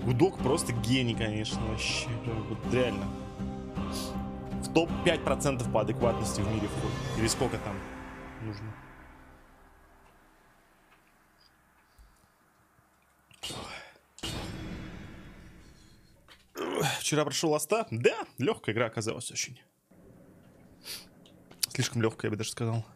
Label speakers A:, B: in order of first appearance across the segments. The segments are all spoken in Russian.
A: Гудок просто гений, конечно, вообще. Вот реально. В топ-5% по адекватности в мире входит. Или сколько там нужно? Вчера прошел ласта. Да, легкая игра оказалась очень. Слишком легкая, я бы даже сказал.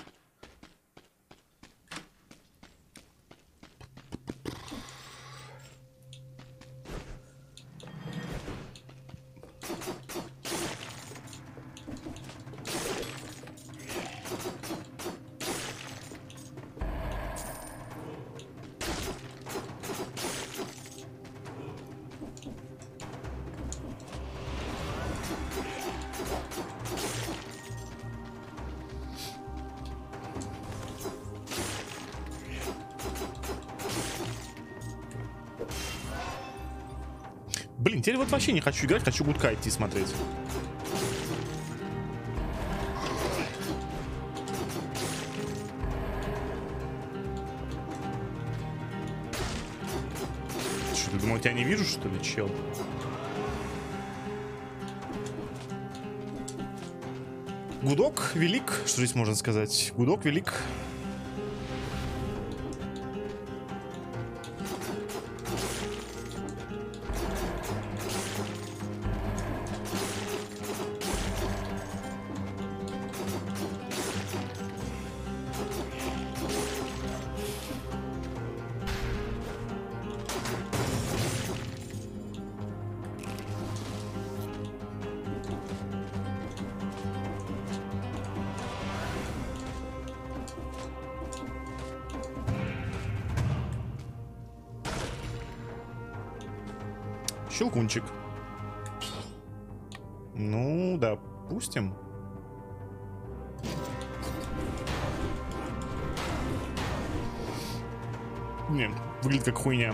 A: Блин, теперь вот вообще не хочу играть, хочу гудка идти смотреть. Что, ты думал, я тебя не вижу, что ли, чел? Гудок велик, что здесь можно сказать? Гудок велик. Щелкунчик. Ну, допустим. Не, выглядит как хуйня.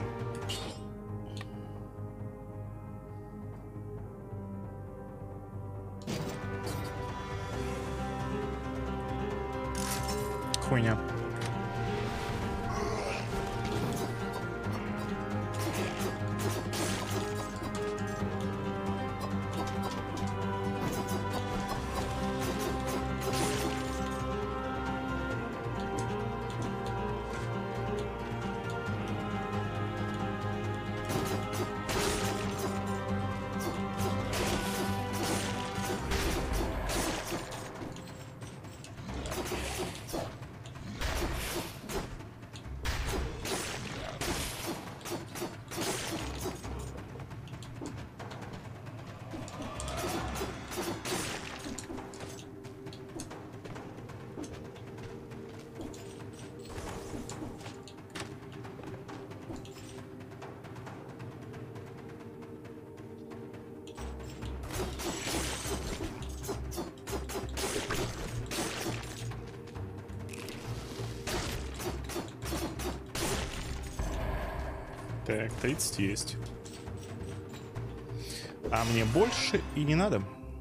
A: Хуйня. Так, 30 есть. А мне больше и не надо.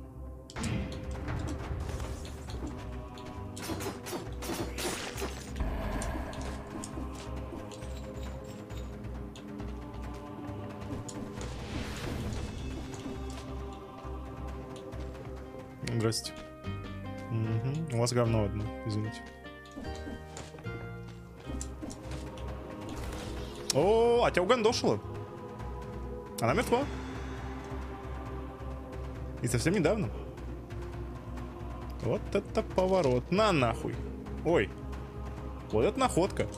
A: Здрасте. Угу. У вас говно одно, извините. О, а тебя угандошила. Она мертва. И совсем недавно. Вот это поворот. На нахуй. Ой. Вот это находка.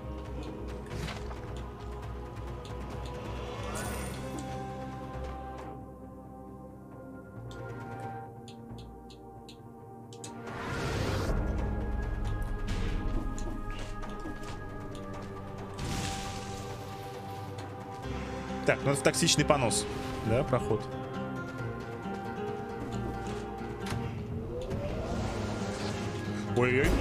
A: Так, ну это токсичный понос. Да, проход. Ой-ой.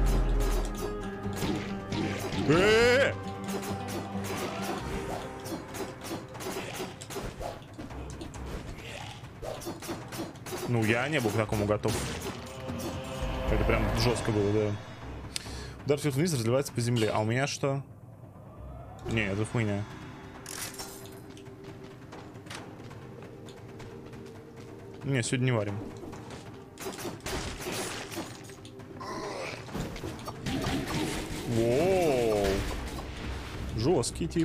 A: Ну, я не был к такому готов. Это прям жестко было, да. Удар сверху вниз разливается по земле. А у меня что? Не, это хуйня. Не, сегодня не варим. Воу. Жесткий тип.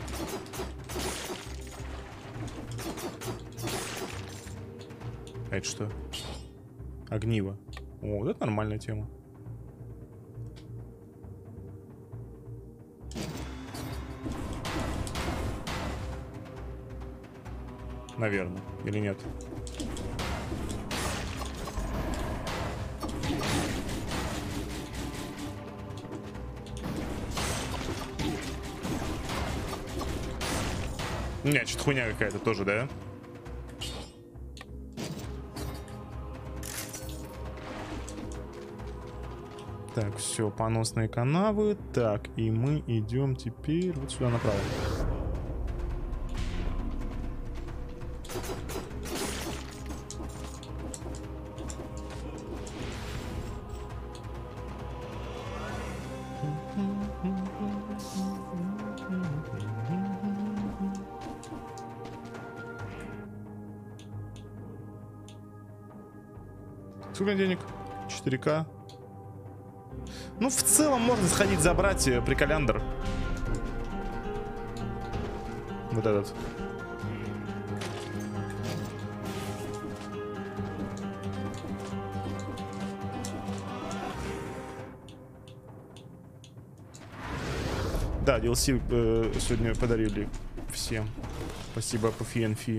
A: А это что? Огниво. О, вот это нормальная тема. Наверное. Или нет? Нет, что-то хуйня какая-то тоже, да? Так, все, поносные канавы. Так, и мы идем теперь вот сюда направо. Сколько денег? 4К. Ну, в целом можно сходить забрать приколяндр. Вот этот. Да, DLC сегодня подарили всем. Спасибо, PFNFI.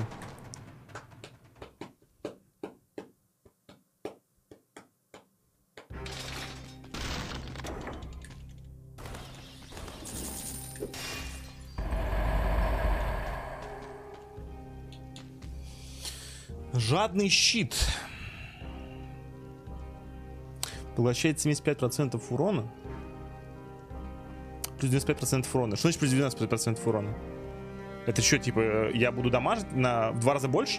A: Жадный щит. Поглощает 75% урона. Плюс 95% урона. Что значит плюс 12% урона? Это что, типа, я буду дамажить в 2 раза больше?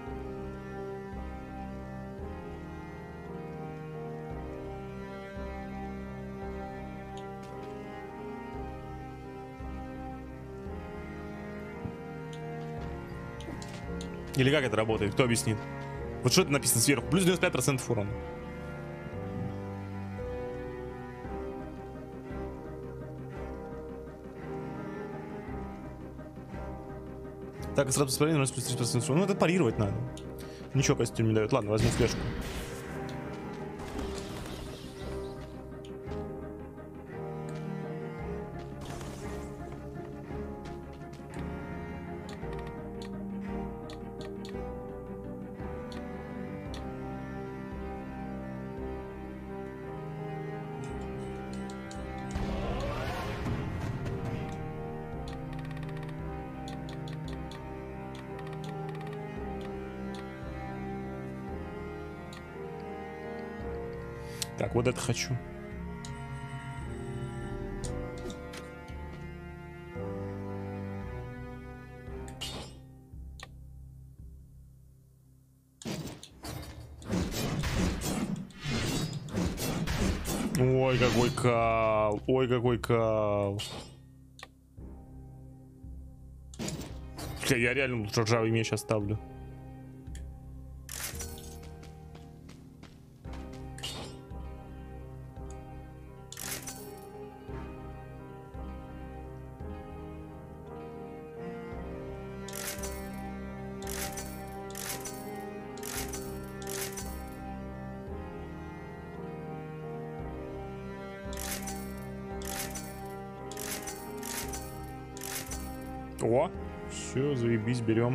A: Или как это работает? Кто объяснит? Вот что это написано сверху? Плюс 95% урона. Так, и сразу исправление, плюс 30% урона. Ну, это парировать надо. Ничего костюм не дает. Ладно, возьму флешку. Так, вот это хочу. Ой, какой кал. Ой, какой кал. Бля, я реально ржавый меч оставлю. О, все, заебись, берем.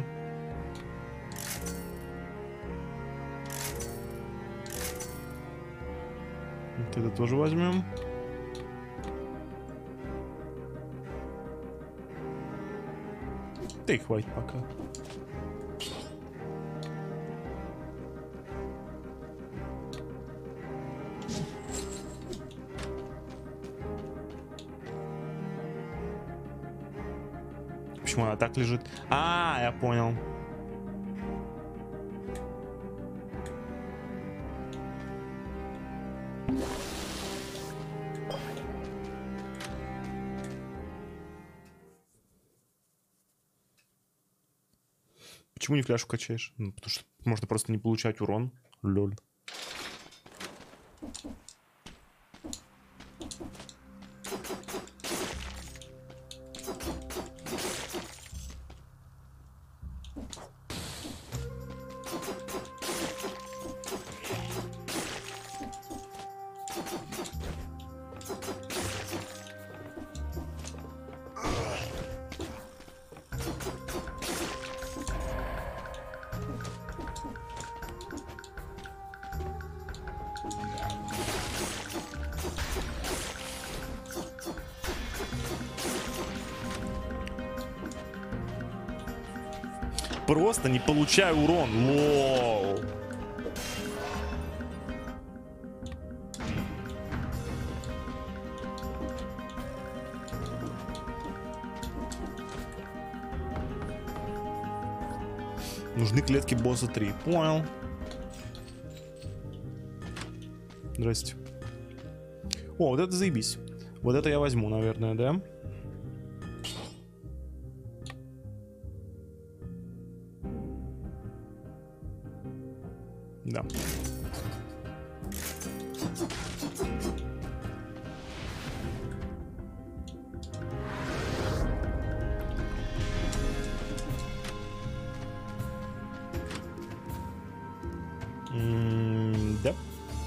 A: Вот это тоже возьмем. Да и хватит пока. Почему она так лежит? А, я понял. Почему не фляжку качаешь? Ну, потому что можно просто не получать урон. Лёль. Просто не получаю урон. Лоу. Нужны клетки босса 3. Понял. Здрасте. О, вот это заебись. Вот это я возьму, наверное, да? Да. Да.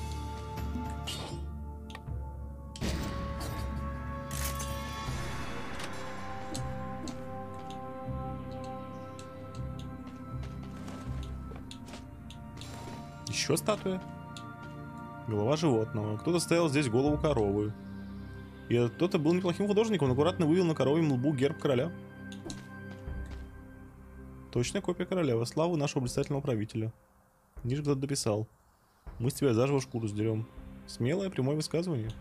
A: Еще статуя. Голова животного. Кто-то стоял здесь голову коровы. И кто-то был неплохим художником, он аккуратно вывел на коровьем лбу герб короля. Точная копия короля. Во славу нашего блистательного правителя. Ниже кто-то дописал. Мы с тебя заживо шкуру сдерем. Смелое прямое высказывание.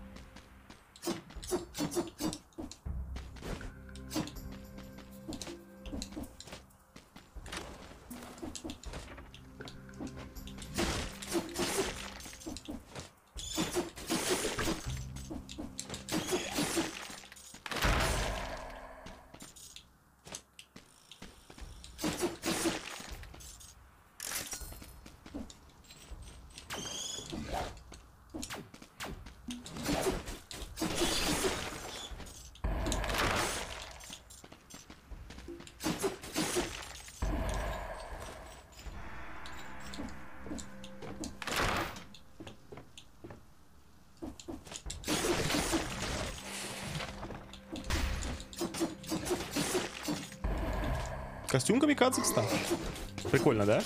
A: Костюм камикадзе, кстати. Прикольно, да?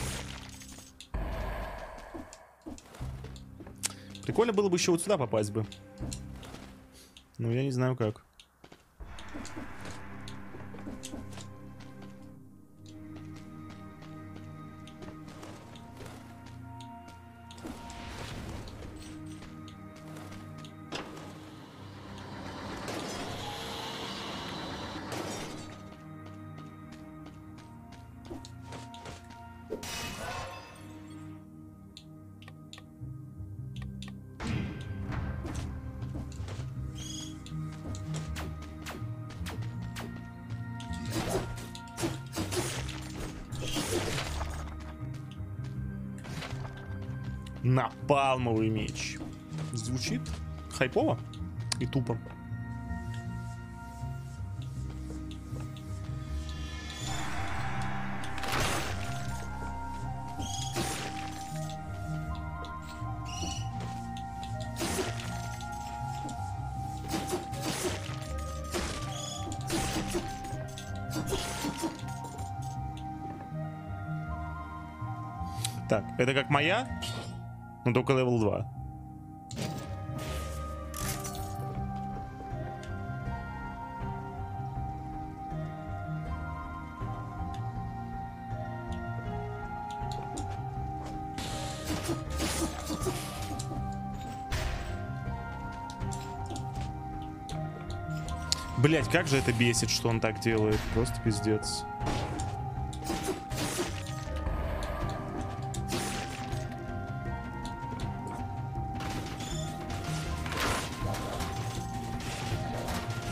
A: Прикольно было бы еще вот сюда попасть бы. Но я не знаю как. Напалмовый меч. Звучит хайпово и тупо. Так, это как моя? Но только левел 2. Блять, как же это бесит, что он так делает. Просто пиздец.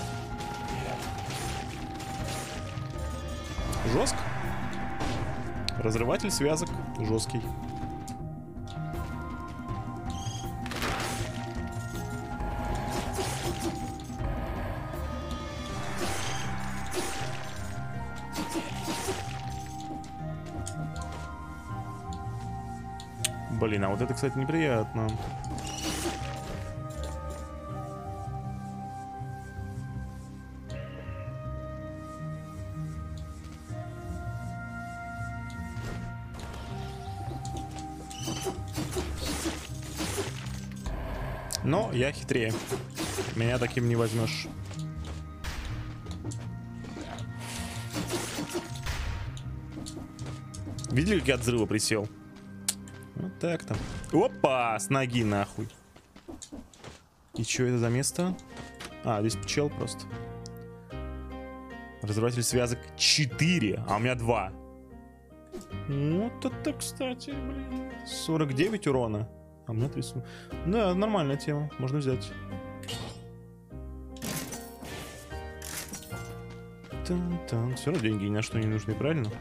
A: Жестко. Разрыватель связок жесткий. Блин, а вот это, кстати, неприятно. Но я хитрее. Меня таким не возьмешь. Видели, как я от взрыва присел? Вот так-то. Опа! С ноги нахуй. И что это за место? А, здесь пчел просто. Разрыватель связок 4, а у меня 2. Вот это, кстати, блин. 49 урона. А у меня 30. Да, нормальная тема. Можно взять. Тан-тан. Все равно деньги ни на что не нужны, правильно?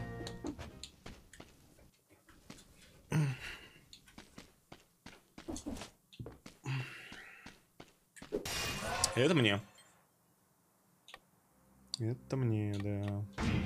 A: Это мне. Это мне, да.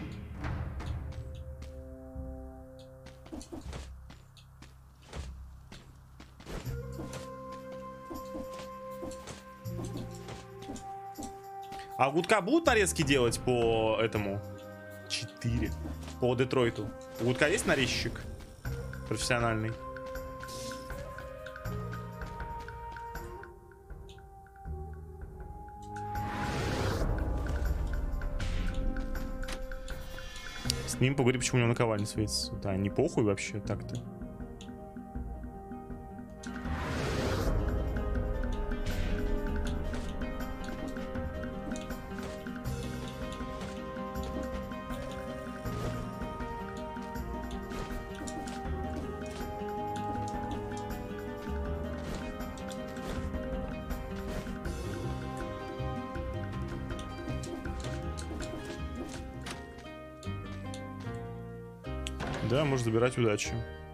A: А Гудка будут нарезки делать по этому? 4. По Детройту. У Гудка есть нарезчик? Профессиональный. С ним поговори, почему у него наковальня светится. Да, не похуй вообще так-то. Да, можешь забирать удачу.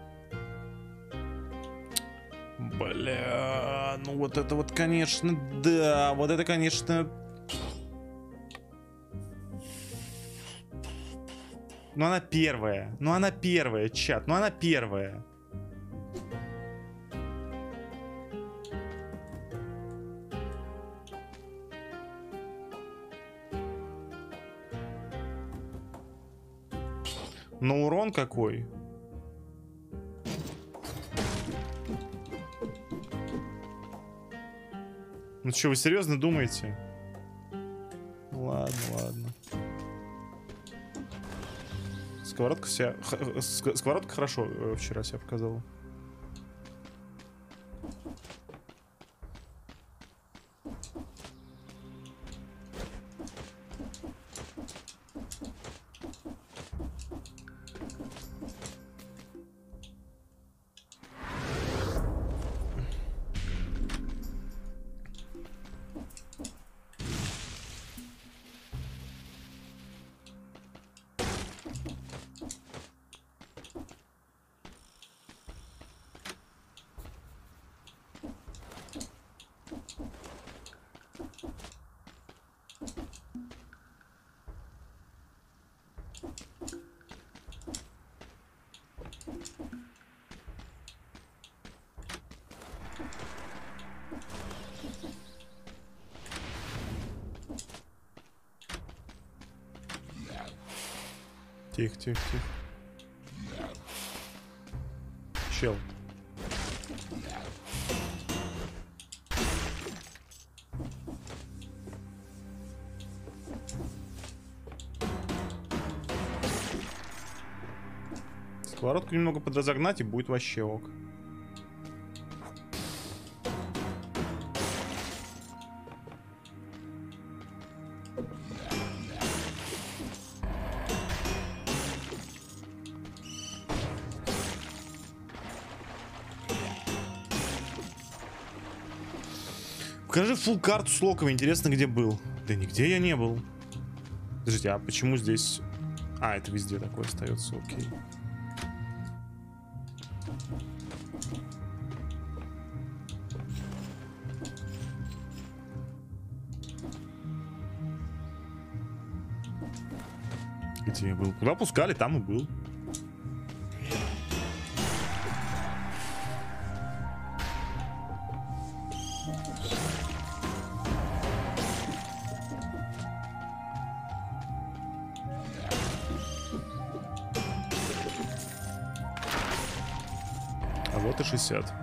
A: Бля, ну вот это вот, конечно, да, вот это, конечно. Ну она первая, чат, ну она первая. Но урон какой? Ну что, вы серьезно думаете? Ладно, ладно. Сковородка хорошо вчера себя показала. Тихо, тихо, тихо. Чел. Сковородку немного подразогнать и будет вообще ок. Покажи фулл карту с локами. Интересно, где был. Да нигде я не был. Подождите, а почему здесь... А, это везде такое остается, окей. Где я был? Куда пускали, там и был. А вот и 60.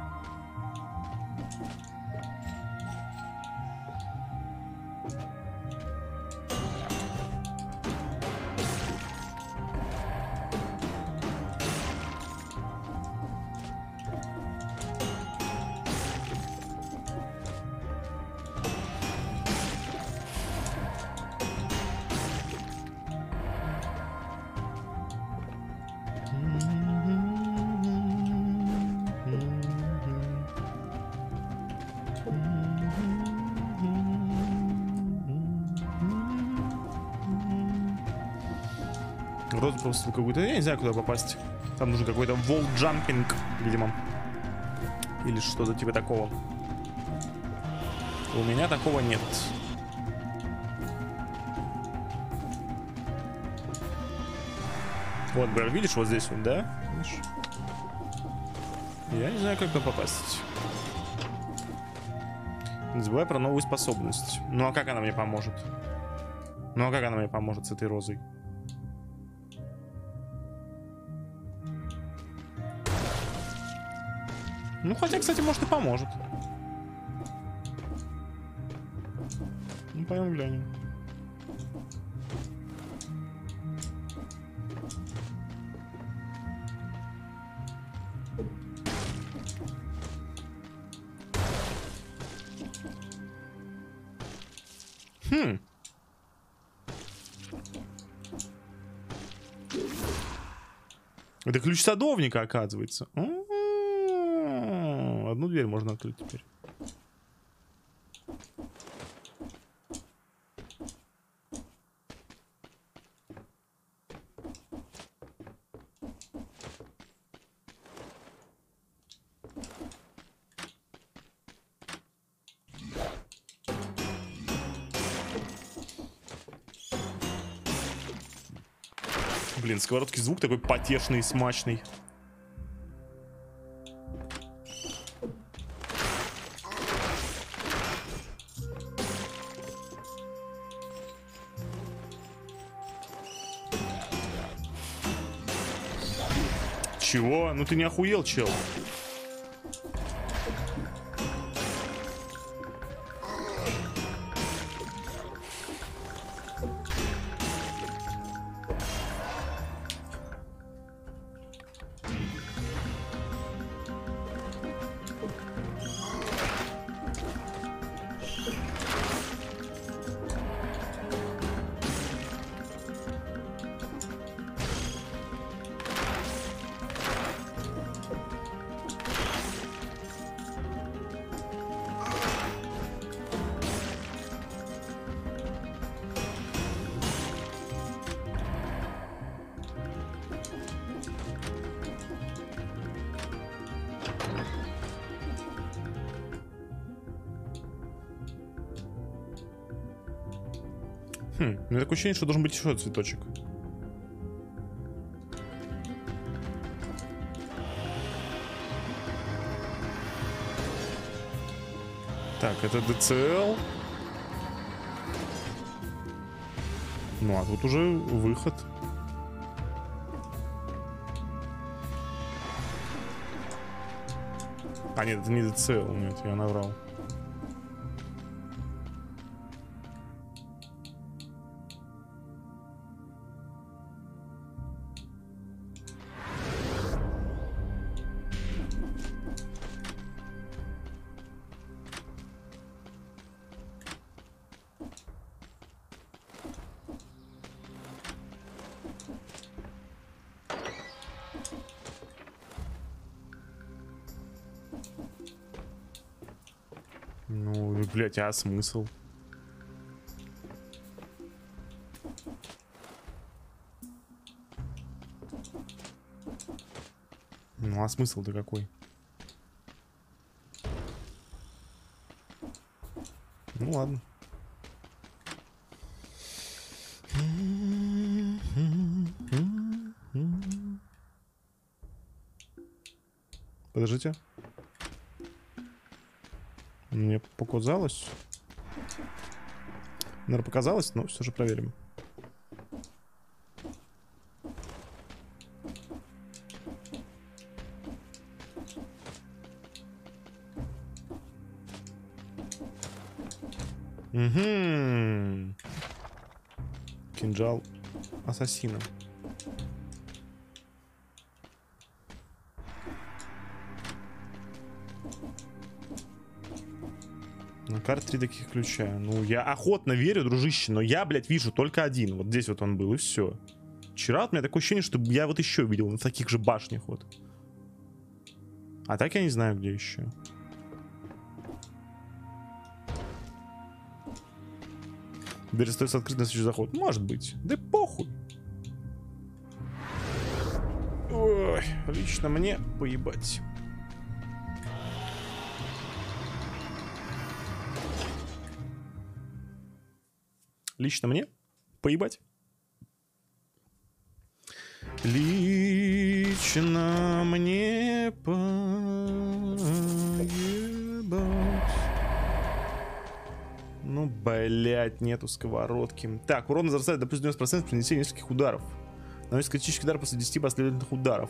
A: Вроде просто какой-то... Я не знаю, куда попасть. Там нужен какой-то волл-джампинг, видимо. Или что-то типа такого. У меня такого нет. Вот, Бэр, видишь, вот здесь вот, да? Видишь? Я не знаю, как туда попасть. Не забывай про новую способность. Ну а как она мне поможет? Ну а как она мне поможет с этой розой? Ну, хотя, кстати, может и поможет. Ну, пойдем глянем. Это ключ садовника, оказывается. Одну дверь можно открыть теперь. Блин, сковородки звук такой потешный и смачный. Чего? Ну ты не охуел, чел? У меня такое ощущение, что должен быть еще цветочек. Так, это ДЦЛ. Ну, а тут уже выход. А, нет, это не ДЦЛ, нет, я наврал. Ну, блядь, а смысл? Ну, а смысл-то какой? Ну, ладно. Подождите. Мне показалось. Наверное, показалось, но все же проверим. Угу. Кинжал ассасина. На карте 3 таких ключа. Ну, я охотно верю, дружище, но я, блядь, вижу только один. Вот здесь вот он был, и все. Вчера у меня такое ощущение, что я вот еще видел на таких же башнях вот. А так я не знаю, где еще. Дверь остается открытой на следующий заход. Может быть. Да похуй. Ой, лично мне поебать. Лично мне поебать. Лично мне поебать. Ну, блять, нету сковородки. Так, урон возрастает до плюс 90% при нанесении нескольких ударов. Наносит критический удар после 10 последовательных ударов.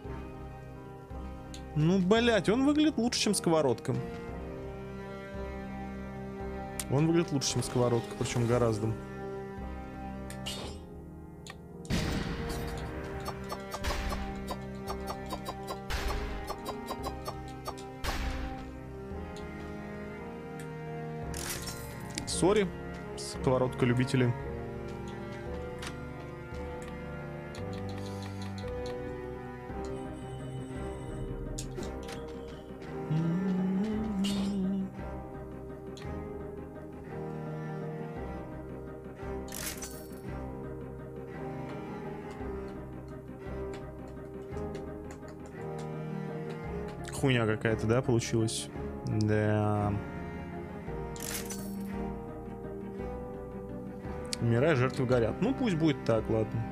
A: Ну, блять, он выглядит лучше, чем сковородка. Он выглядит лучше, чем сковородка, причем гораздо. Сори, сковородка любителей. Хуйня какая-то, да, получилась? Да. Умирая, жертвы горят. Ну, пусть будет так, ладно.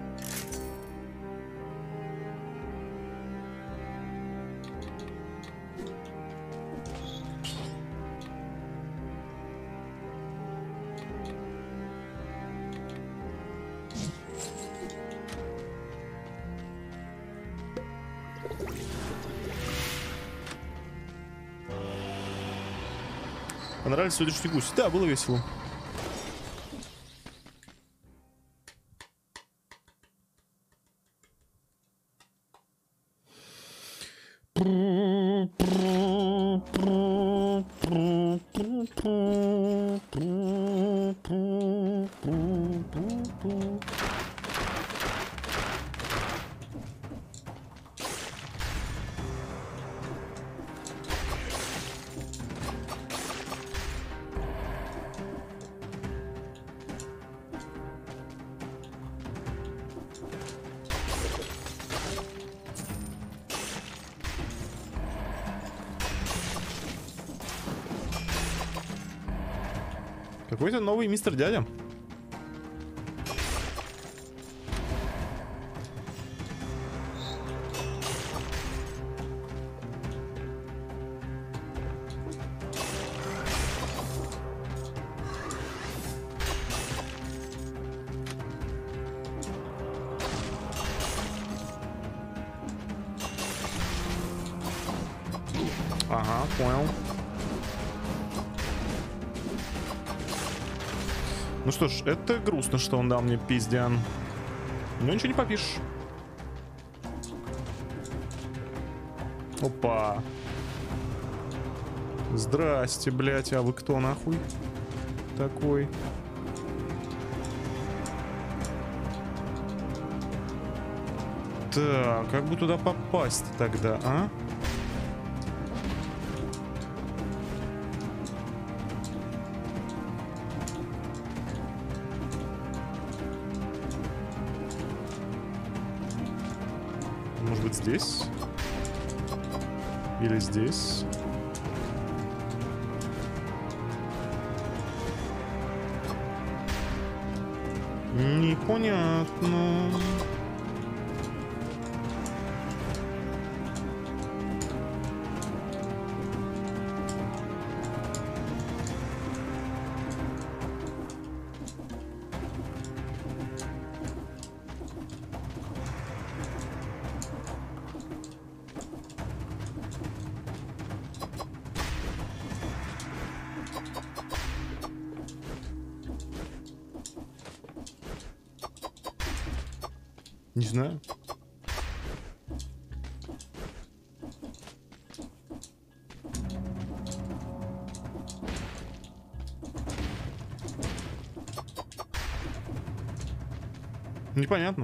A: Понравились сегодняшний гусь? Да, было весело. Какой-то новый мистер дядя. Ага, понял. Ну что ж, это грустно, что он дал мне пиздян. Но ничего не попишешь. Опа. Здрасте, блять, а вы кто нахуй такой? Так, как бы туда попасть тогда, а? Может быть, здесь? Или здесь? Непонятно. Не знаю. Непонятно.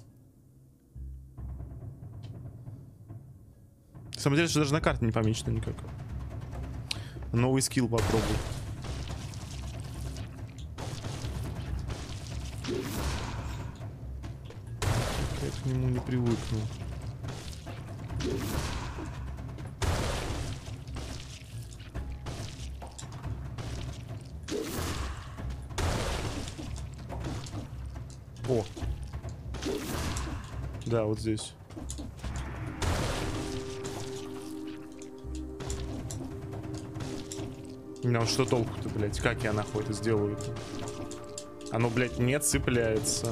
A: На самом деле, что даже на карте не помечено никак. Новый скилл попробуй. Я к нему не привыкну. О! Да, вот здесь. Ну что толку-то, блядь? Как я нахуй это сделаю? Оно, блядь, не цепляется.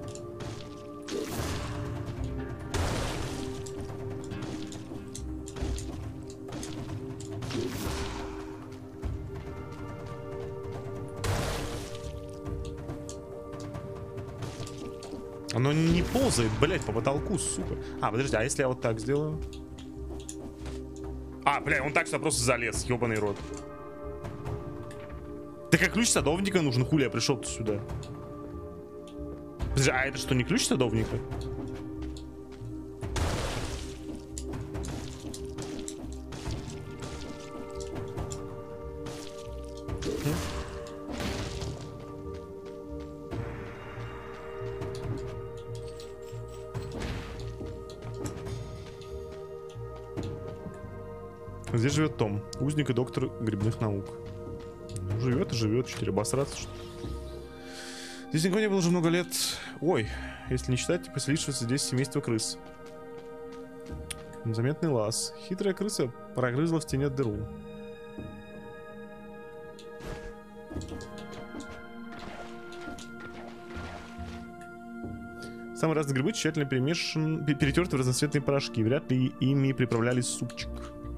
A: Оно не ползает, блядь, по потолку, сука. А, подожди, а если я вот так сделаю? А, блядь, он так сюда просто залез, ебаный рот. Так как ключ садовника нужен, хули я пришел сюда. Подожди, а это что, не ключ садовника? Здесь живет Том, узник и доктор грибных наук. Ну, живет и живет, 4 обосраться, что ли. Здесь никого не было уже много лет. Ой, если не считать поселившегося здесь семейство крыс. Незаметный лаз. Хитрая крыса прогрызла в стене дыру. Самые разные грибы тщательно перетерты в разноцветные порошки. Вряд ли ими приправляли супчик.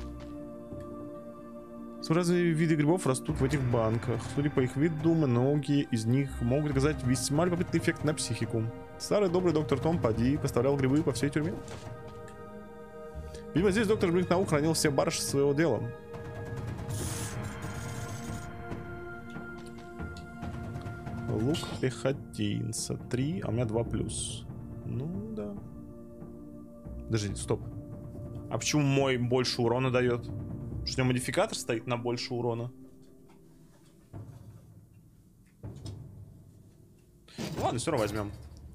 A: Разные виды грибов растут в этих банках. Судя по их виду, многие из них могут оказать весьма любопытный эффект на психику. Старый добрый доктор Том поди поставлял грибы по всей тюрьме. Видимо, здесь доктор грибных наук хранил все барыши своего дела. Лук пехотинца 3, а у меня 2+. Ну да. Подожди, стоп. А почему мой больше урона дает? Что у него модификатор стоит на больше урона? Ну, ладно, все равно возьмем.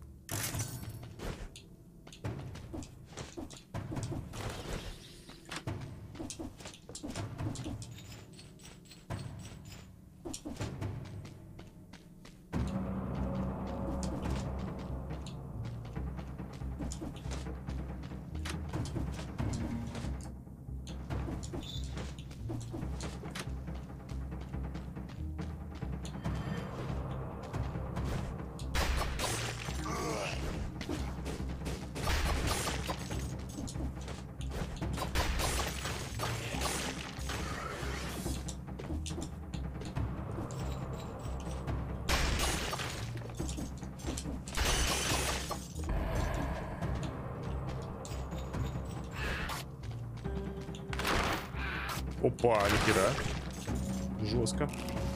A: Опа, нихера. Жестко.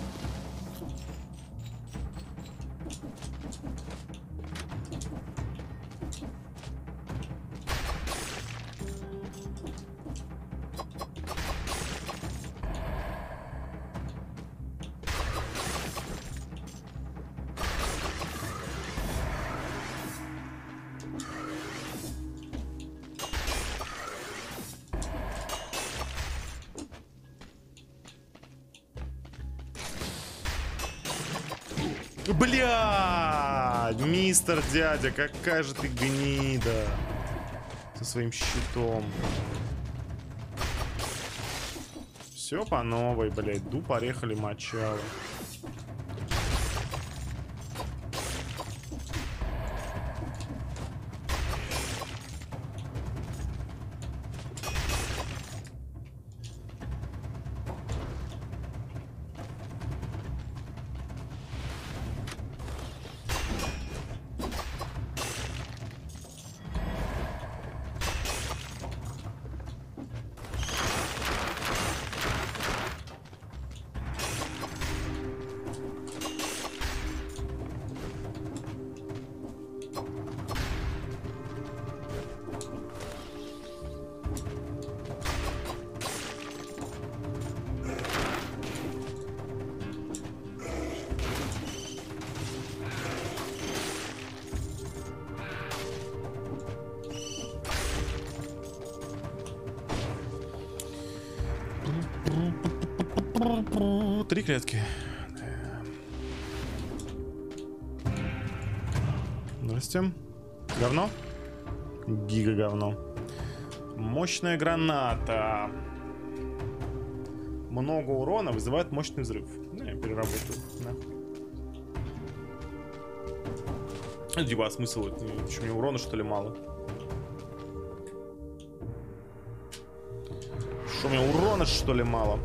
A: Бля, мистер дядя, какая же ты гнида со своим щитом. Все по новой, блядь. Ду, порехали, мочало. 3 клетки. Здрасте. Говно? Гига говно. Мощная граната. Много урона вызывает мощный взрыв. Ну, я переработаю. Да. Типа, а смысл? Что, мне урона, что ли, мало? Что, мне урона, что ли, мало?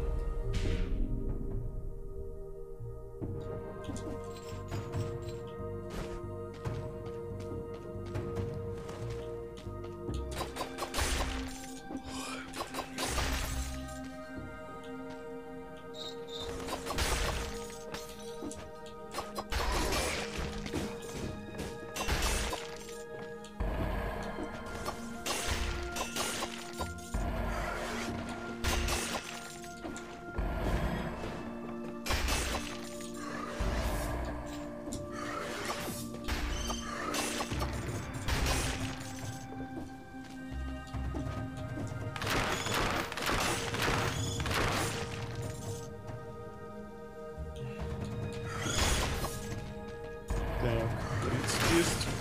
A: Есть.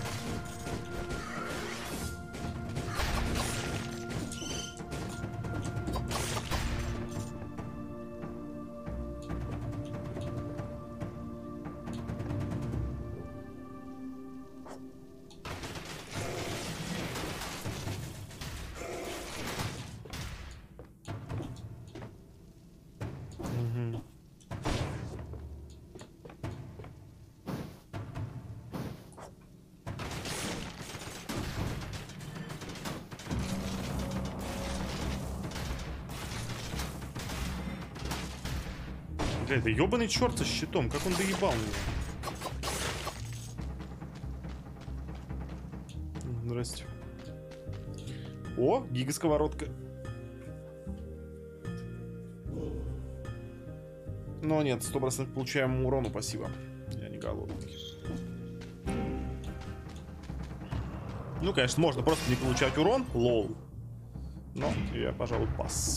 A: Бля, это ебаный черт со щитом, как он доебал меня. Здрасте. О, гига-сковородка. Но нет, 100% получаем урону, спасибо. Я не голодный. Ну, конечно, можно просто не получать урон, лол. Но я, пожалуй, пас.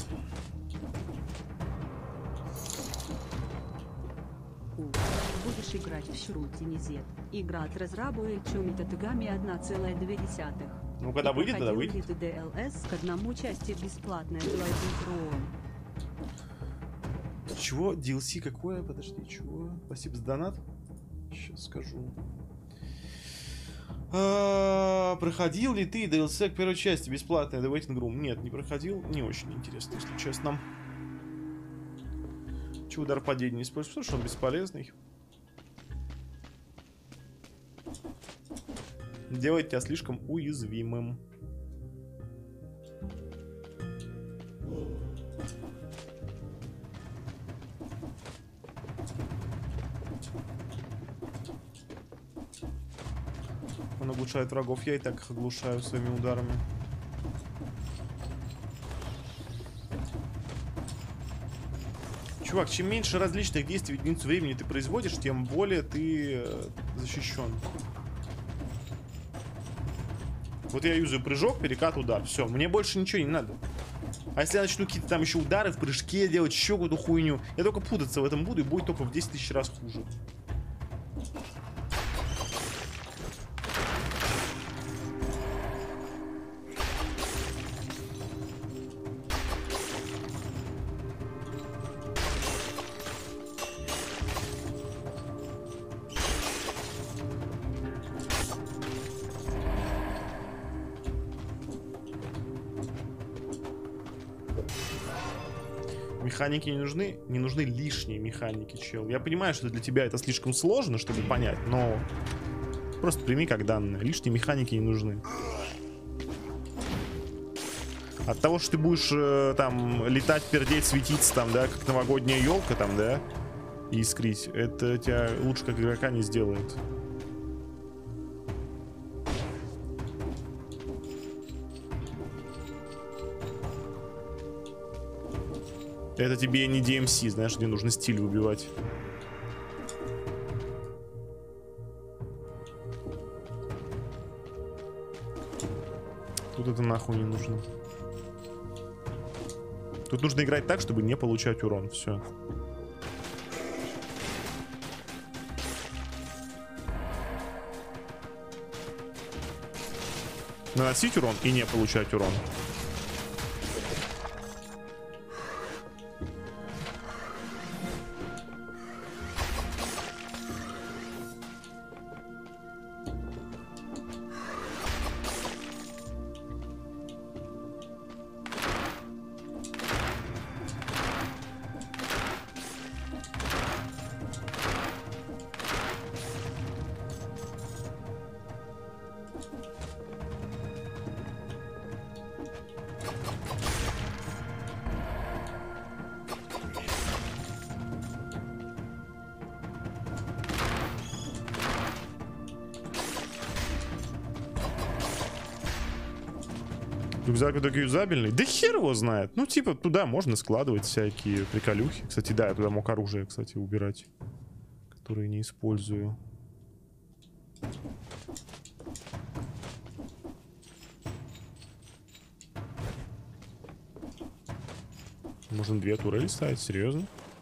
B: Будешь играть в Шрутине Z. Игра от разрабы Чумита Тагами 1,2.
A: Ну, когда выйдет, тогда выйдет.
B: Проходил ли ты DLS к одному части бесплатная Gliding.
A: Чего? DLC какое? Подожди, чего? Спасибо за донат. Сейчас скажу. Проходил ли ты DLC к первой части бесплатная The Waiting Room? Нет, не проходил. Не очень интересно, если честно. Чего удар падения не использую? Потому что он бесполезный. Делает тебя слишком уязвимым. Он оглушает врагов. Я и так их оглушаю своими ударами. Чувак, чем меньше различных действий в единицу времени ты производишь, тем более ты защищен. Вот я юзаю прыжок, перекат, удар. Все, мне больше ничего не надо. А если я начну какие-то там еще удары в прыжке делать, еще какую-то хуйню, я только путаться в этом буду и будет только в 10 тысяч раз хуже. Механики не нужны лишние механики, чел. Я понимаю, что для тебя это слишком сложно, чтобы понять, но просто прими как данное. Лишние механики не нужны. От того, что ты будешь там летать, пердеть, светиться там, да, как новогодняя елка там, да, и искрить, это тебя лучше как игрока не сделает. Это тебе не DMC, знаешь, где нужно стиль выбивать. Тут это нахуй не нужно. Тут нужно играть так, чтобы не получать урон. Все. наносить урон и не получать урон. Рюкзак в итоге юзабельный? Да хер его знает. Ну, типа, туда можно складывать всякие приколюхи. Кстати, да, я туда мог оружие, кстати, убирать. Которые не использую. Можно 2 турели ставить, серьезно?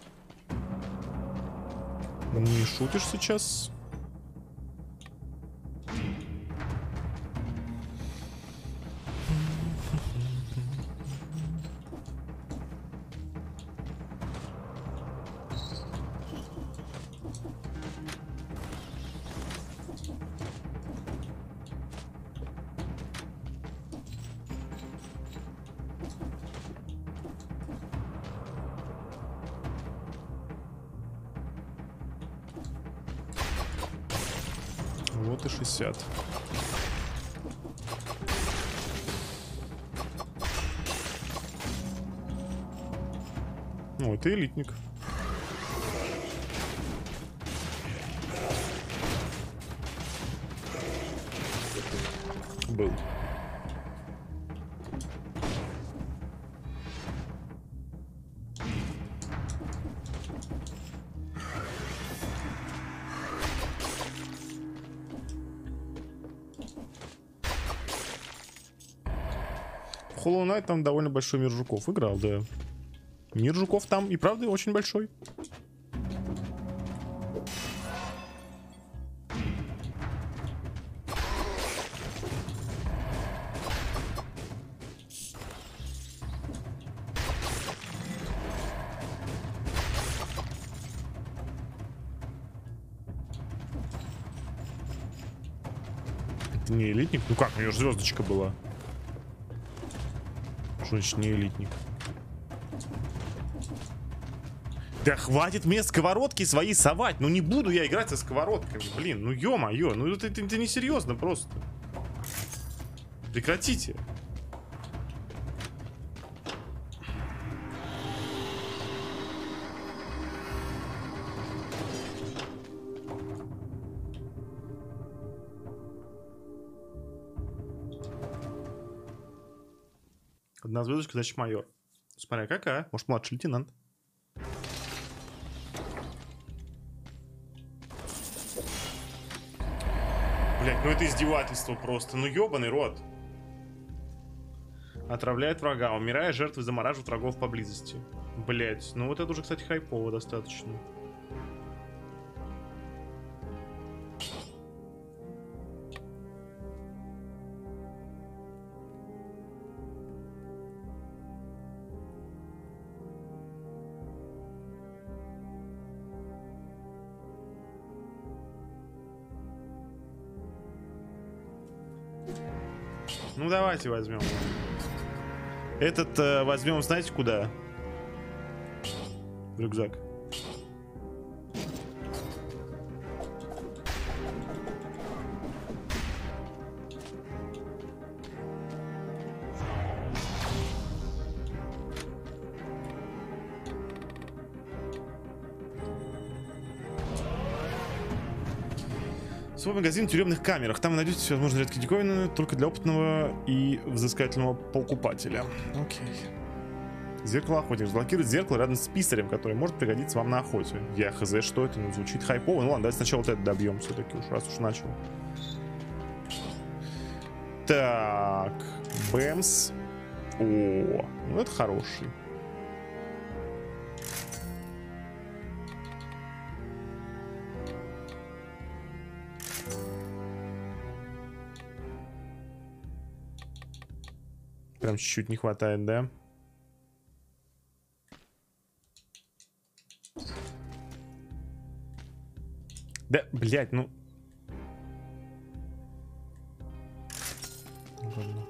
A: Не шутишь сейчас? Вот и 60. О, это элитник. Был. Hollow Knight там довольно большой мир жуков. Играл, да. Мир жуков там и правда очень большой. Это не элитник? Ну как, у нее же звездочка была. Что значит не элитник? Да хватит мне сковородки свои совать. Ну не буду я играть со сковородками. Блин, ну ё-моё. Ну это несерьезно просто. Прекратите. Одна звездочка, значит майор. Смотря какая. Может, младший лейтенант. Блять, ну это издевательство просто. Ну ебаный рот. Отравляет врага. Умирая, жертвы замораживают врагов поблизости. Блять, ну вот это уже, кстати, хайпово достаточно. Ну давайте возьмем. Этот возьмем, знаете, куда? В рюкзак. Свой магазин в тюремных камерах. Там вы найдете всевозможные редкие диковины только для опытного и взыскательного покупателя. Окей. Зеркало охотник. Разблокирует зеркало рядом с писарем, который может пригодиться вам на охоте. Я хз, что это? Ну, звучит хайпово. Ну ладно, давайте сначала вот это добьем все-таки, уж раз уж начал. Так. Бэмс. О, ну это хороший. Прям чуть-чуть не хватает, да? Да, блядь, ну... Ладно.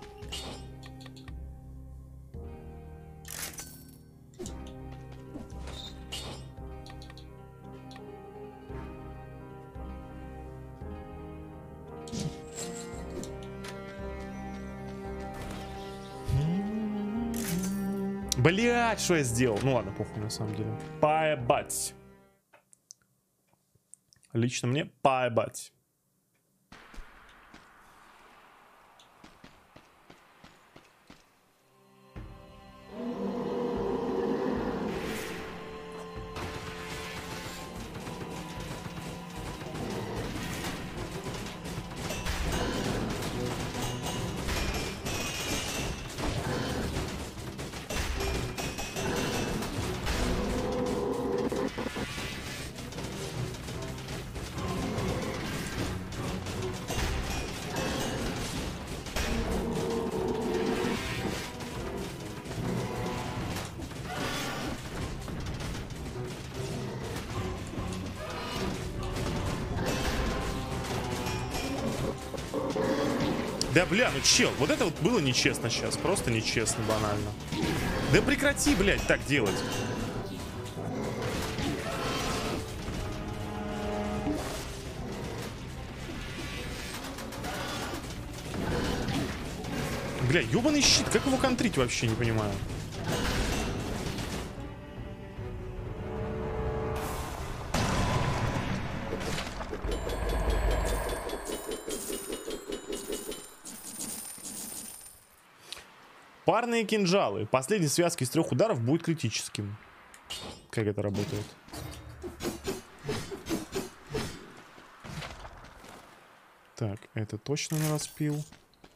A: Блять, что я сделал? Ну ладно, похуй на самом деле. Поебать. Лично мне поебать. Да бля, ну чел, вот это вот было нечестно сейчас. Просто нечестно, банально. Да прекрати, блядь, так делать. Бля, ёбаный щит, как его контрить вообще, не понимаю. Парные кинжалы. Последняя связка из 3 ударов будет критическим. Как это работает? Так, это точно не распил.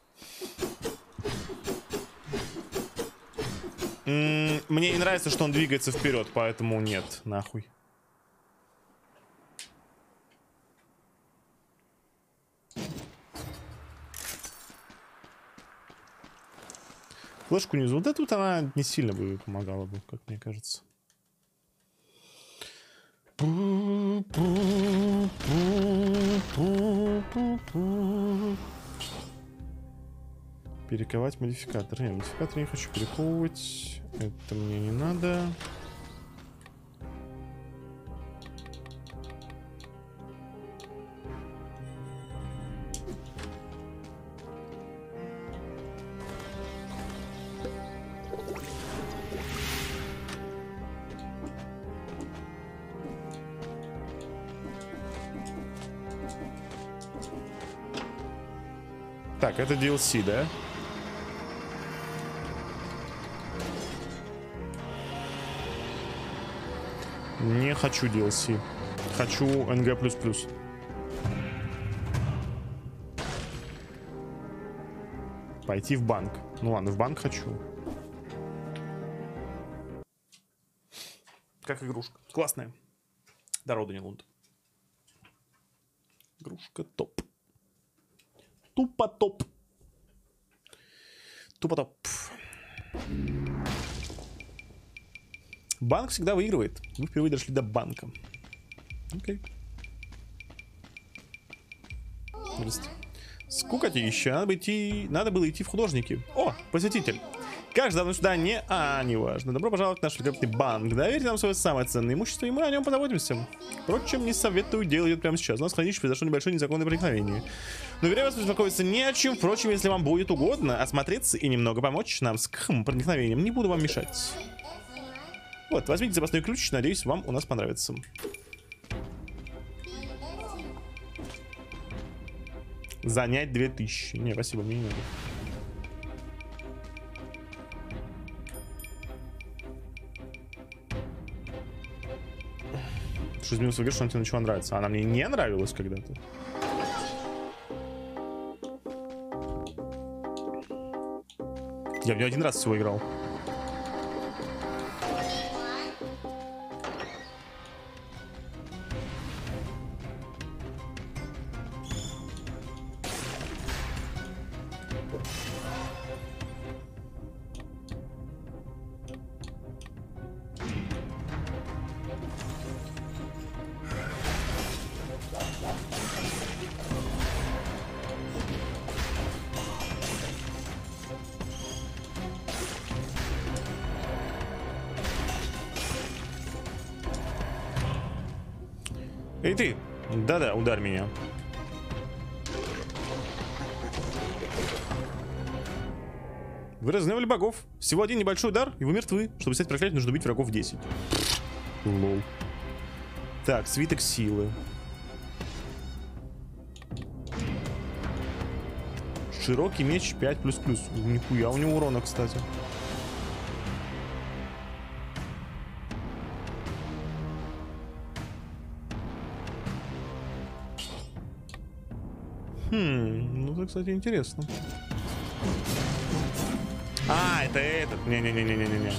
A: Мне не нравится, что он двигается вперед, поэтому нет, нахуй. Флешку внизу. Да тут она не сильно бы помогала бы, как мне кажется. Перековать модификатор. Нет, модификатор я не хочу перековывать. Это мне не надо. Так, это DLC, да? Не хочу DLC. Хочу NG++. Пойти в банк. Ну ладно, в банк хочу. Как игрушка. Классная. Дорога не лунд. Игрушка топ. Тупо топ. Тупо топ. Банк всегда выигрывает. Вы впервые дошли до банка. Окей. Здрасте. Скукотища. Надо было идти в художники. О, посетитель. Как же давно сюда не... неважно. Добро пожаловать в наш великолепный банк. Доверьте нам свое самое ценное имущество, и мы о нем позаботимся. Впрочем, не советую делать это прямо сейчас. У нас в хранилище произошло небольшое незаконное проникновение. Но уверяю вас, беспокоиться не о чем. Впрочем, если вам будет угодно осмотреться и немного помочь нам с проникновением, не буду вам мешать. Вот, возьмите запасной ключ. Надеюсь, вам у нас понравится. Занять 2000. Не, спасибо, мне не надо. Что изменился в игре, что она тебе начала нравиться. Она мне не нравилась когда-то. Я в нее один раз всего играл. Эй ты! Да-да, ударь меня. Вы разгневали богов. Всего один небольшой удар, и вы мертвы. Чтобы стать проклятием, нужно убить врагов 10. Лол. Так, свиток силы. Широкий меч 5++. Нихуя у него урона, кстати. Ну это, кстати, интересно. А, это этот. Не-не-не-не-не-не.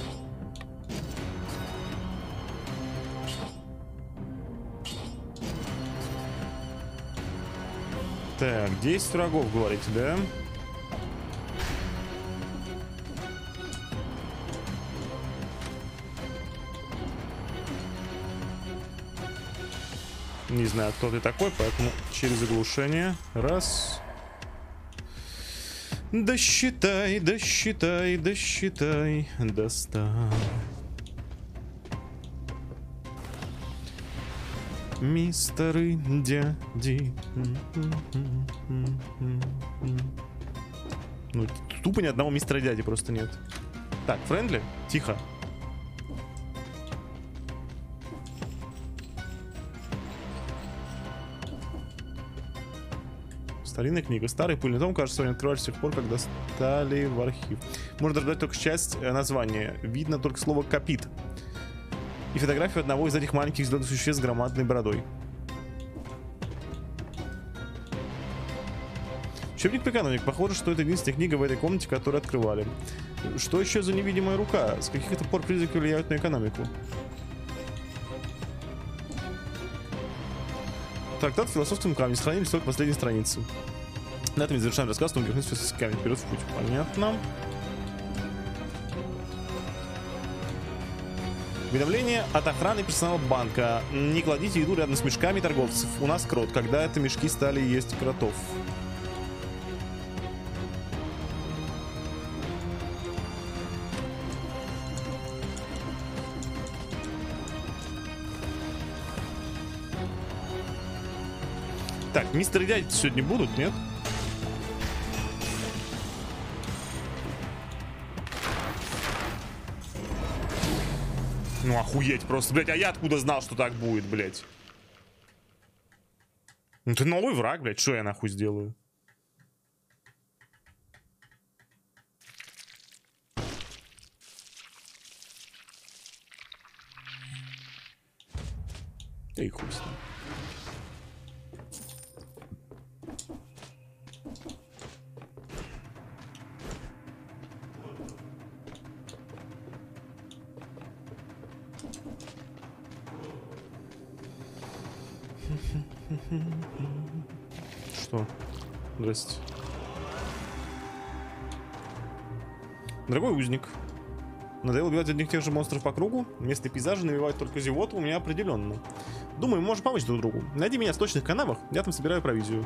A: Так, 10 врагов, говорите, да? Не знаю, кто ты такой, поэтому через оглушение. Раз. Досчитай, досчитай, досчитай до 100. Мистеры, дяди. Ну, тупо ни одного мистера дяди просто нет. Так, френдли, тихо. Старинная книга. Старый пыльный том, кажется, сегодня открываешь с тех пор, когда стали в архив. Можно разобрать только часть названия. Видно только слово «копит». И фотографию одного из этих маленьких зеленых существ с громадной бородой. Учебник по экономике. Похоже, что это единственная книга в этой комнате, которую открывали. Что еще за невидимая рука? С каких это пор призраки влияют на экономику? Трактат в философском камне. Сохранились только последние страницы. На этом завершаем рассказ, но вернемся с камень. Вперед в путь. Понятно. Уведомление от охраны персонала банка. Не кладите еду рядом с мешками торговцев. У нас крот. Когда это мешки стали есть кротов? Так, мистер дядь сегодня будут, нет? Ну охуеть просто, блядь, а я откуда знал, что так будет, блядь? Ну ты новый враг, блядь, что я нахуй сделаю? Эй, хуй с ним. Что? Здрасте. Дорогой узник. Надоело убивать одних и тех же монстров по кругу? Местные пейзажи навевают только зевоту у меня определенно. Думаю, мы можем помочь друг другу. Найди меня в сточных канавах, я там собираю провизию.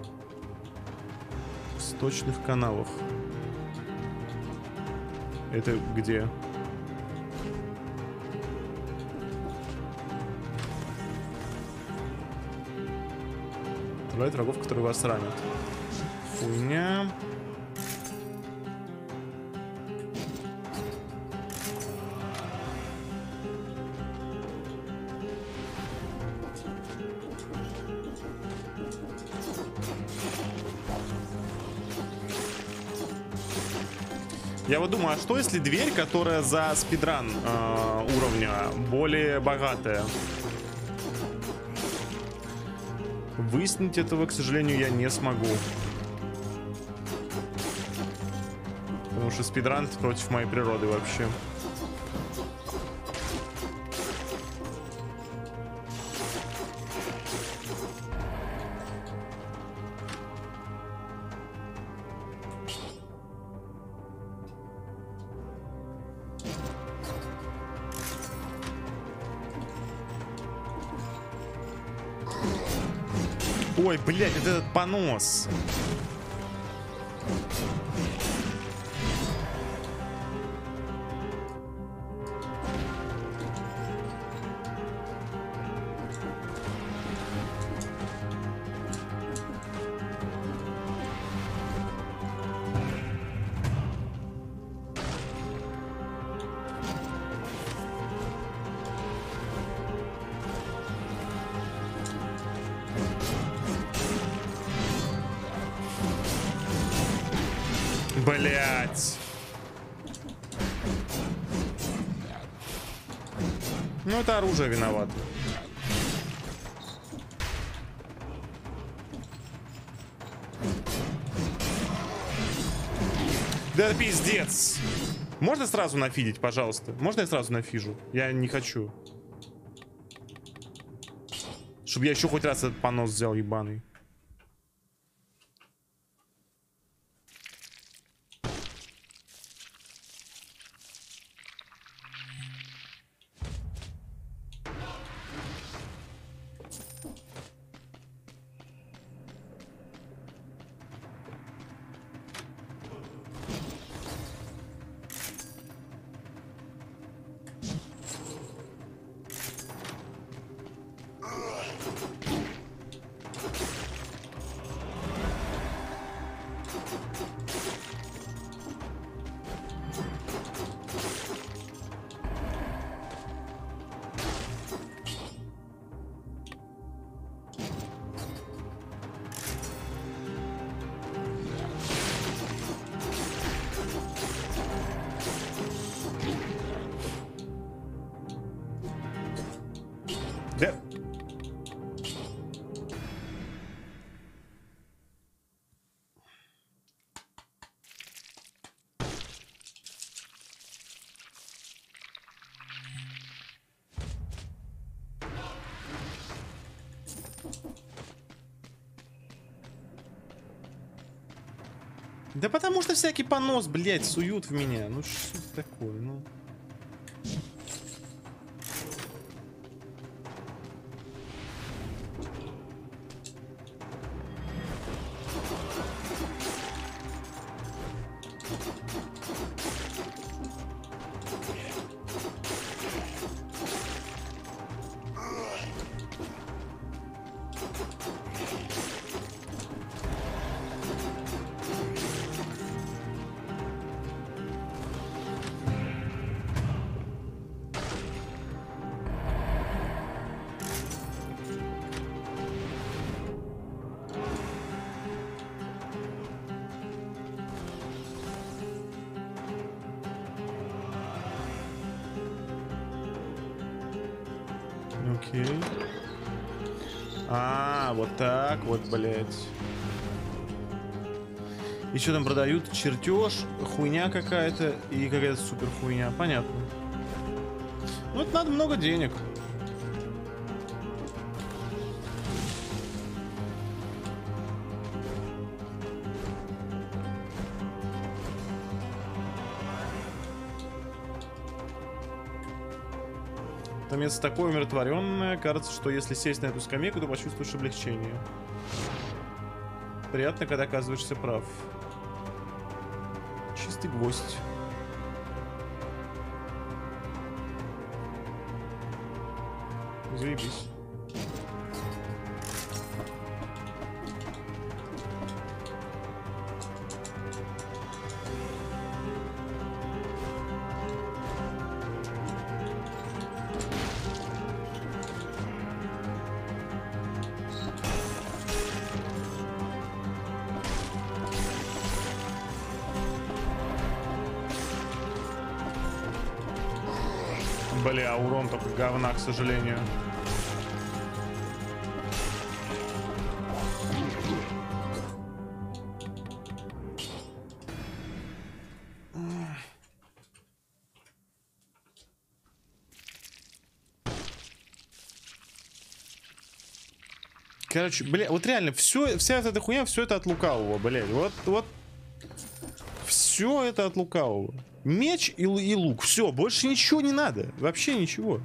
A: В сточных канавах. Это где? Отправляет врагов, которые вас ранят. Хуйня. Я вот думаю, а что если дверь, которая за спидран уровня, более богатая? Выяснить этого, к сожалению, я не смогу. Потому что спидран против моей природы вообще. Ой, блядь, это этот понос. Блять. Ну, это оружие виновато. Да пиздец. Можно сразу нафидить, пожалуйста? Можно я сразу нафижу? Я не хочу. Чтобы я еще хоть раз этот понос взял, ебаный. Да. Да потому что всякий понос, блядь, суют в меня. Ну что это такое, ну... Окей. А, вот так вот, блядь. И что там продают? Чертеж, хуйня какая-то и какая-то супер хуйня. Понятно. Ну, это надо много денег. Это место такое умиротворенное. Кажется, что если сесть на эту скамейку, то почувствуешь облегчение. Приятно, когда оказываешься прав. Чистый гвоздь. Заебись. Бля, урон только говна, к сожалению. Короче, бля, вот реально, вся эта хуйня, все это от лукавого, блядь. Вот. Все это от лукавого. Меч и лук. Все, больше ничего не надо. Вообще ничего.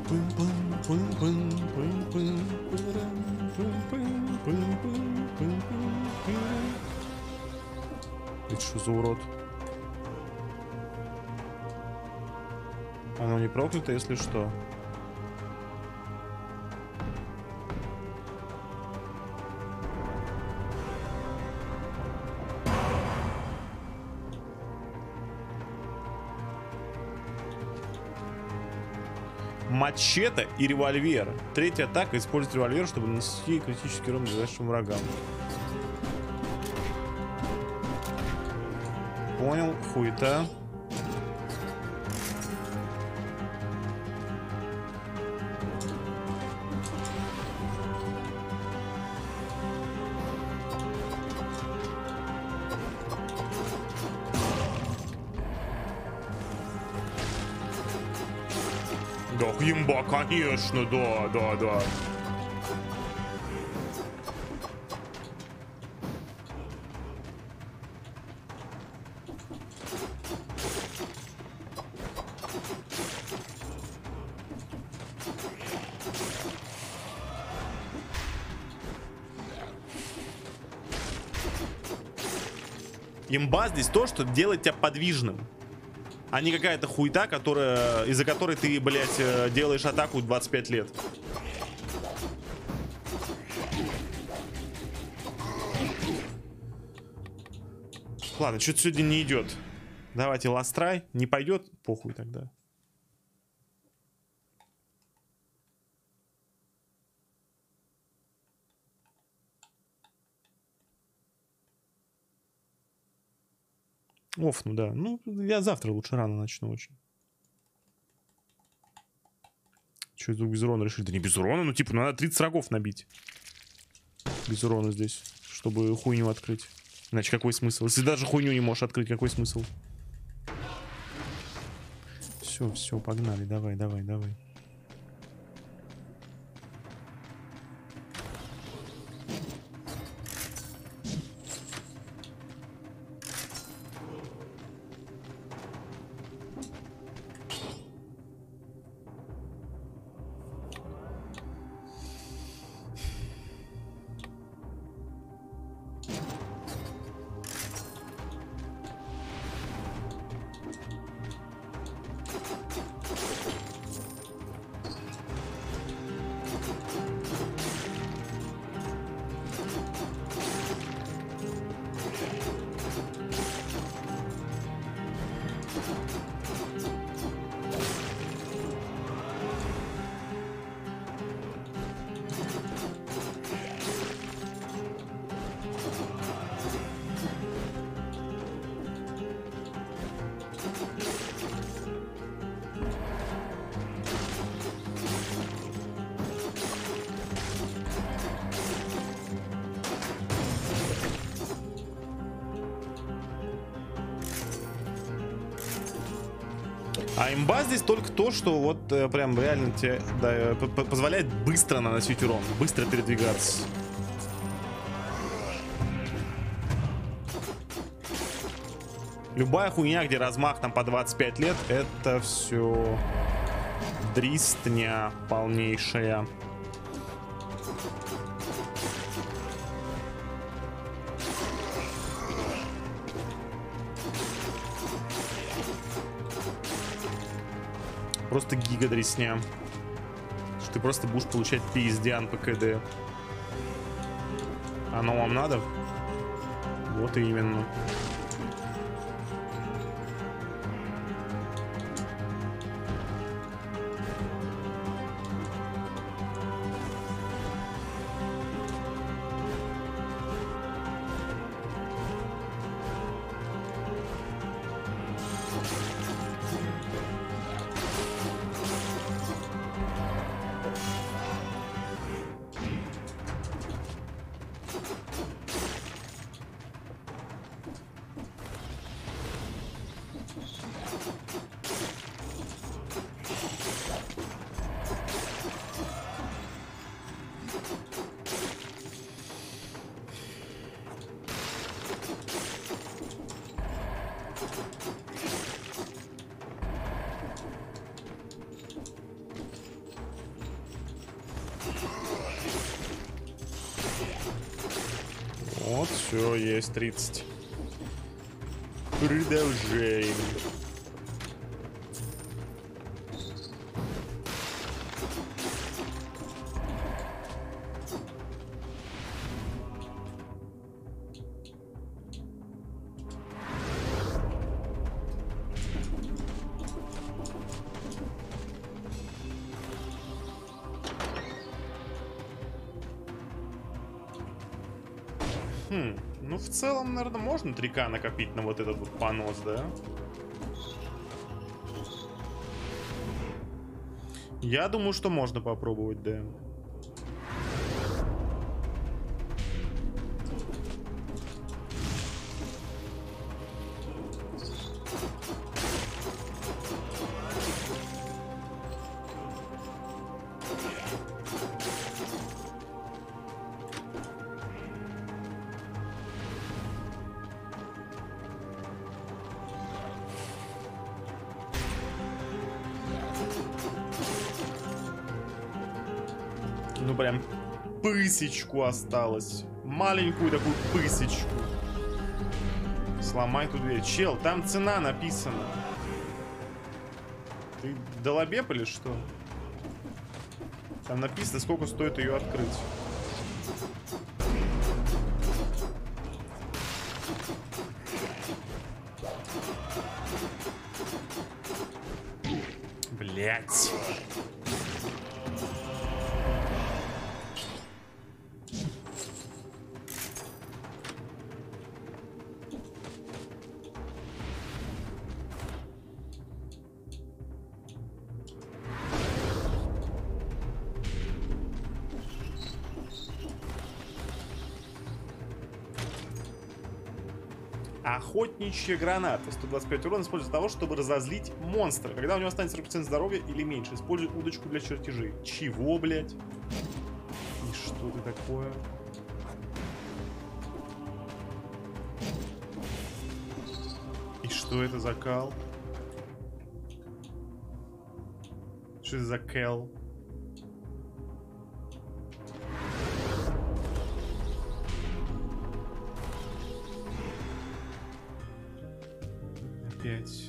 A: Это что за урод? Оно не проклято, если что. Мачете и револьвер. Третья атака использует револьвер, чтобы нанести критический урон ближайшим врагам. Понял, хуета. Да, имба, конечно, да. Имба здесь то, что делает тебя подвижным. А не какая-то хуета, из-за которой ты, блядь, делаешь атаку 25 лет. Ладно, что-то сегодня не идет. Давайте ластрай. Не пойдет? Похуй тогда. Оф, ну да. Ну, я завтра лучше рано начну очень. Че, вдруг без урона решили? Да не без урона, ну типа, надо 30 врагов набить. Без урона здесь, чтобы хуйню открыть. Иначе какой смысл? Если даже хуйню не можешь открыть, какой смысл? Все, погнали, давай. А имба здесь только то, что вот прям реально тебе позволяет быстро наносить урон, быстро передвигаться. Любая хуйня, где размах там по 25 лет, это все дристня полнейшая. Просто гигадресня. Что ты просто будешь получать пиздян по КД. Оно вам надо? Вот и именно. Все, есть 30. Продолжаем. Ну, в целом, наверное, можно 3К накопить на вот этот вот понос, да? Я думаю, что можно попробовать, да. Ну, прям пысечку осталось. Маленькую такую пысечку. Сломай ту дверь. Чел, там цена написана. Ты долбеб или что? Там написано, сколько стоит ее открыть. Блять. Охотничья граната. 125 урона используется для того, чтобы разозлить монстра. Когда у него останется 40% здоровья или меньше, используй удочку для чертежей. Чего, блядь? И что это такое? И что это за кал? Что это за кэл? Опять.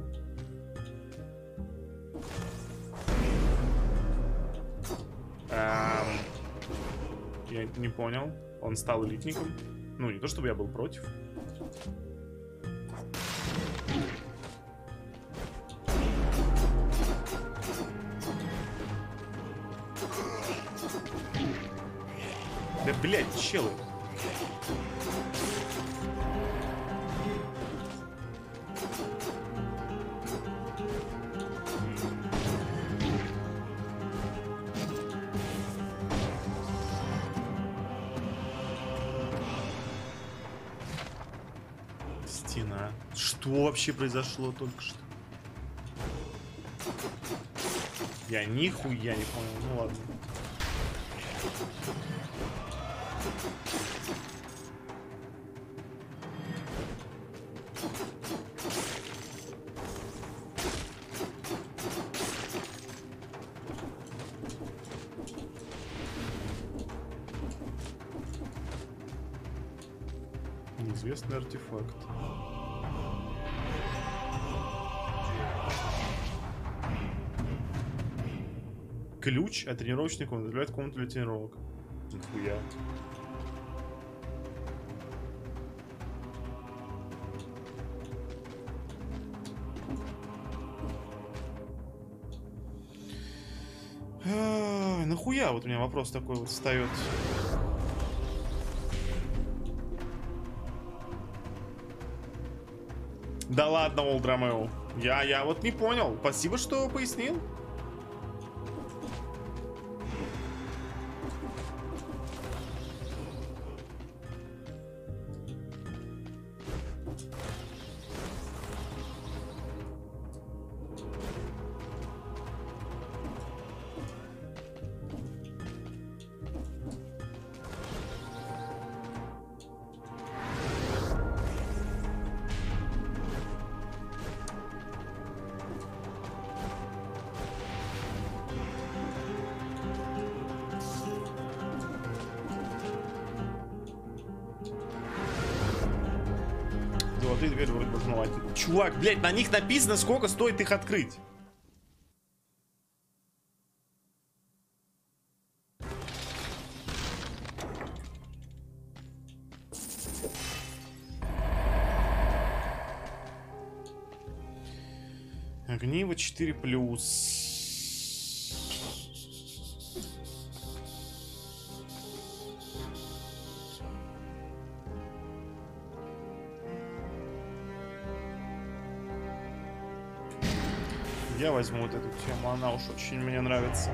A: Я не понял. Он стал элитником. Ну, не то чтобы я был против. Да, блядь, челы. Стена. Что вообще произошло только что? Я нихуя не понял. Ну ладно. Неизвестный артефакт. Ключ от тренировочной комнаты. Открывает комнату для тренировок. Нихуя. Нахуя? Вот у меня вопрос такой вот встает. Да ладно, Олд Ромео. Я вот не понял. Спасибо, что пояснил. внутри дверь вроде бы желательно. Чувак, блядь, на них написано, сколько стоит их открыть. Огниво 4+. Я возьму вот эту тему, она уж очень мне нравится.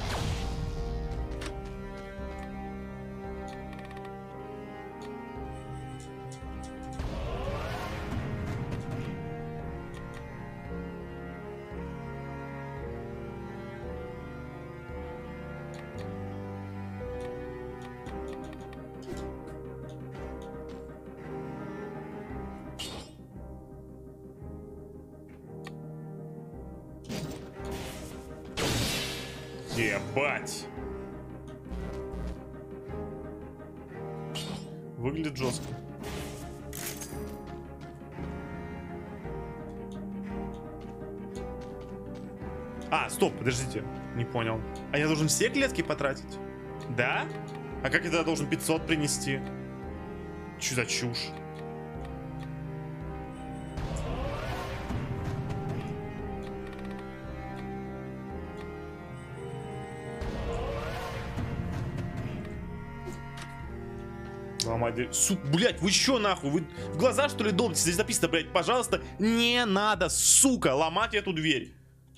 A: Ебать! Выглядит жестко. А, стоп, подождите. Не понял. А я должен все клетки потратить? Да? А как я тогда должен 500 принести? Чё за чушь? Блять, вы чё нахуй? Вы в глаза что ли долбите? Здесь написано, блять, пожалуйста, не надо, сука, ломать эту дверь.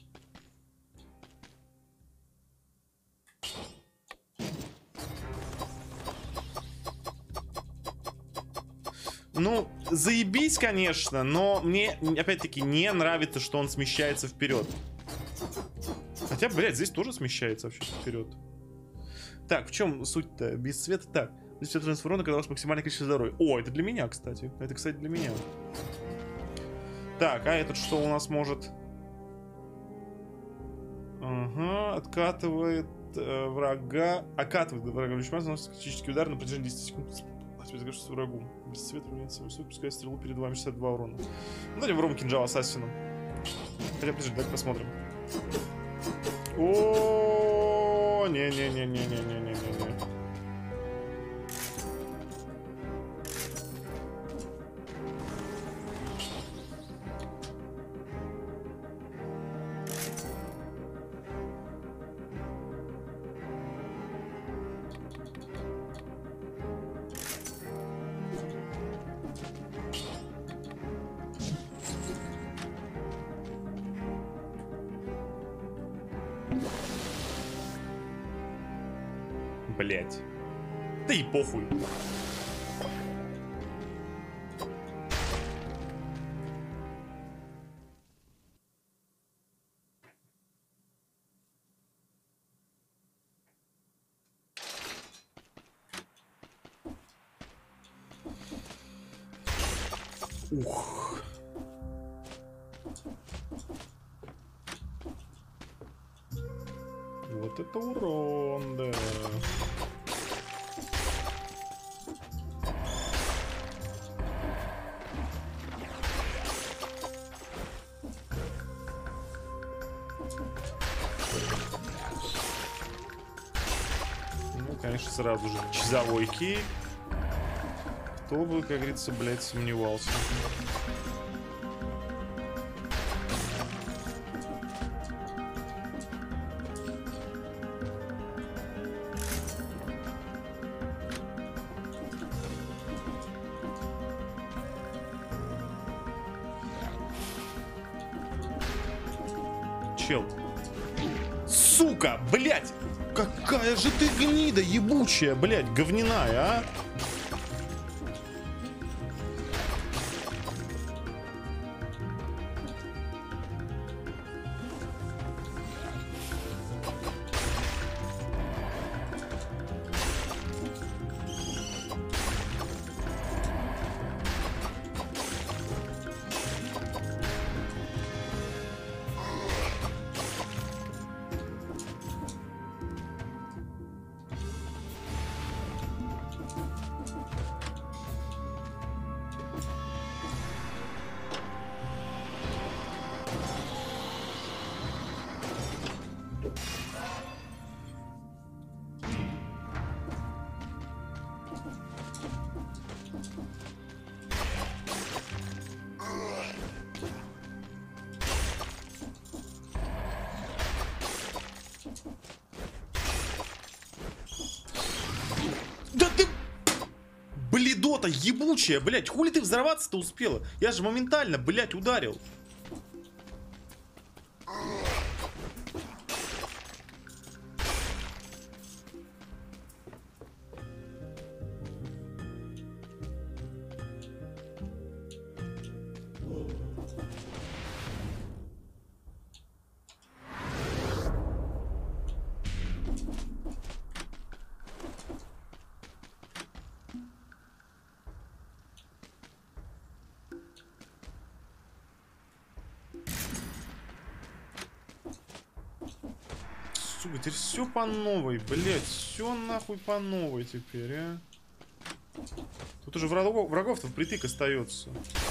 A: Ну, заебись, конечно, но мне, опять-таки, не нравится, что он смещается вперед. Хотя, блядь, здесь тоже смещается вообще вперед. Так, в чем суть-то? Без света. Так. Здесь все трансформировано, когда у вас максимальное количество здоровья. О, это для меня, кстати. Это, кстати, для меня. Так, а этот что у нас может? Ага, откатывает врага. Окатывает врага. Лишь наносит критический удар на протяжении 10 секунд. Спецгашится врагу. Без света равняется высокий, пускай стрелу перед вами 62 урона. Ну, давайте врубим кинжал ассасину. Хотя, подожди, давайте посмотрим. О, не-не-не-не-не-не-не-не. Блять. Да и похуй. Ух. Вот это урон, да. Ну, конечно, сразу же часовой кей. Кто бы, как говорится, блядь, сомневался. Чел. Сука, блядь! Какая же ты гнида ебучая, блядь, говняная, а? Идиота ебучая, блядь, хули ты взорваться-то успела? Я же моментально, блядь, ударил. Сука, теперь все по новой, блять, все нахуй по новой теперь, а. Тут уже врагов-то впритык остается.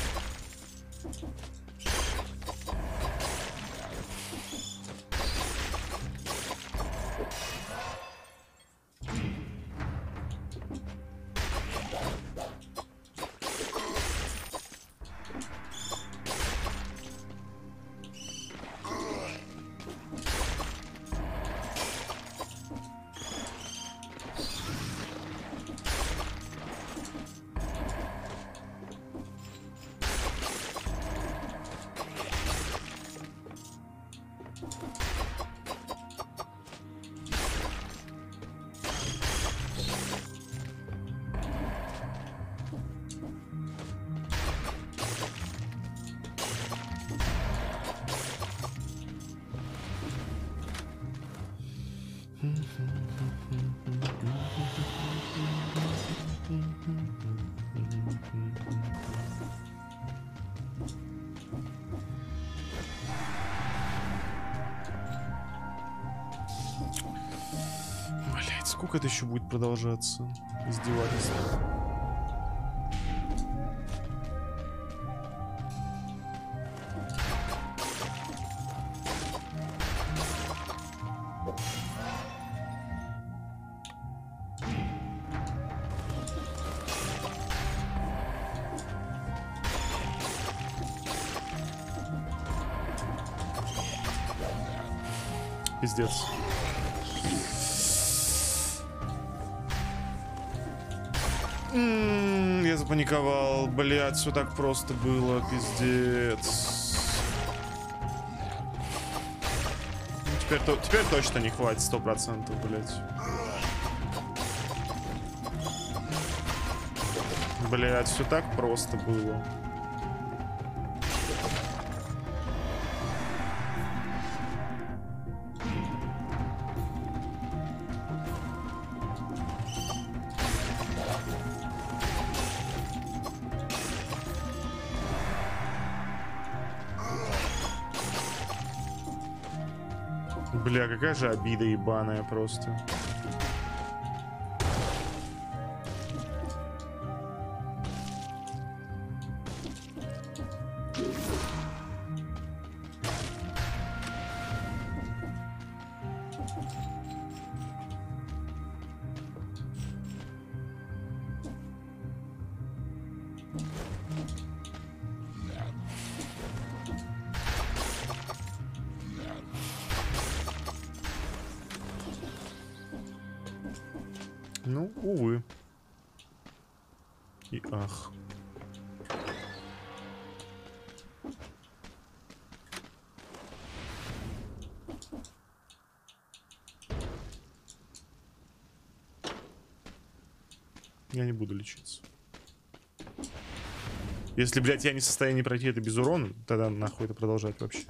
A: Блять, сколько это еще будет продолжаться? Издевательство. Пиздец. Я запаниковал. Блять, все так просто было. Пиздец. Теперь точно не хватит 100%, блять. Блять, все так просто было. Бля, какая же обида ебаная просто. Ну, увы. И ах. Я не буду лечиться. Если, блядь, я не в состоянии пройти это без урона, тогда нахуй это продолжать вообще.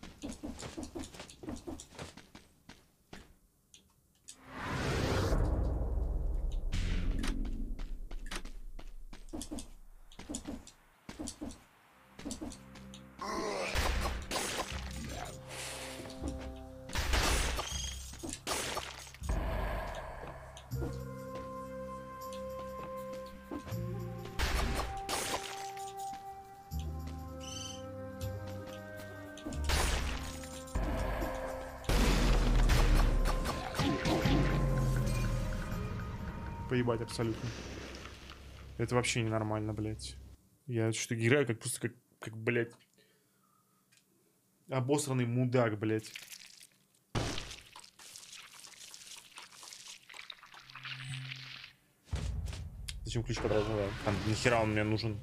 A: Поебать абсолютно. Это вообще ненормально, блядь. Я что-то играю как просто как, блядь, обосранный мудак, блядь. Зачем ключ подразумевал? Там нахера он мне нужен?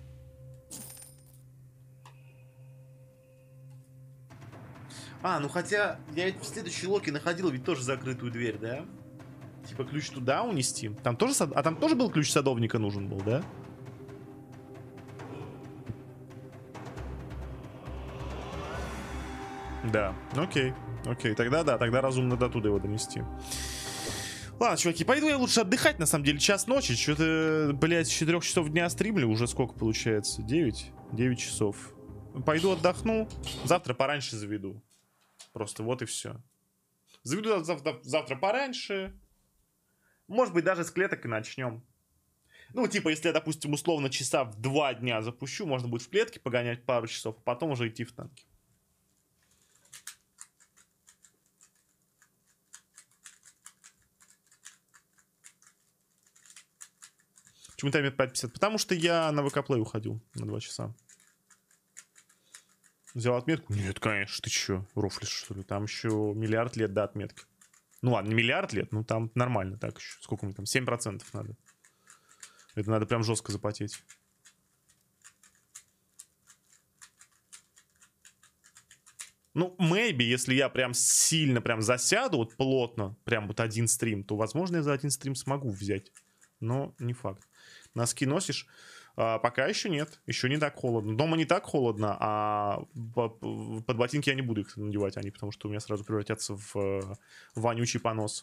A: А, ну хотя я ведь в следующей локе находил ведь тоже закрытую дверь, да? Типа ключ туда унести. Там тоже А там тоже был ключ садовника нужен был, да? Да, окей. Окей, тогда да, тогда разумно до туда его донести. Ладно, чуваки, пойду я лучше отдыхать, на самом деле, час ночи. Что-то, блядь, с 4 часов дня стримлю, уже сколько получается? 9? 9 часов. Пойду отдохну, завтра пораньше заведу. Просто вот и все. Заведу завтра пораньше. Может быть, даже с клеток и начнем. Ну, типа, если я, допустим, условно часа в 2 дня запущу, можно будет в клетке погонять пару часов, а потом уже идти в танки. Почему таймер 5.50? Потому что я на ВК-плей уходил на 2 часа. Взял отметку? Нет, конечно, ты чё, рофлишь, что ли? Там еще миллиард лет до отметки. Ну ладно, не миллиард лет, ну там нормально так еще. Сколько мне там? 7% надо. Это надо прям жестко запотеть. Ну, maybe, если я прям сильно прям засяду, вот плотно, прям вот один стрим, то, возможно, я за один стрим смогу взять. Но не факт. Носки носишь? Пока еще нет. Еще не так холодно. Дома не так холодно, а под ботинки я не буду их надевать, они, потому что у меня сразу превратятся в вонючий понос.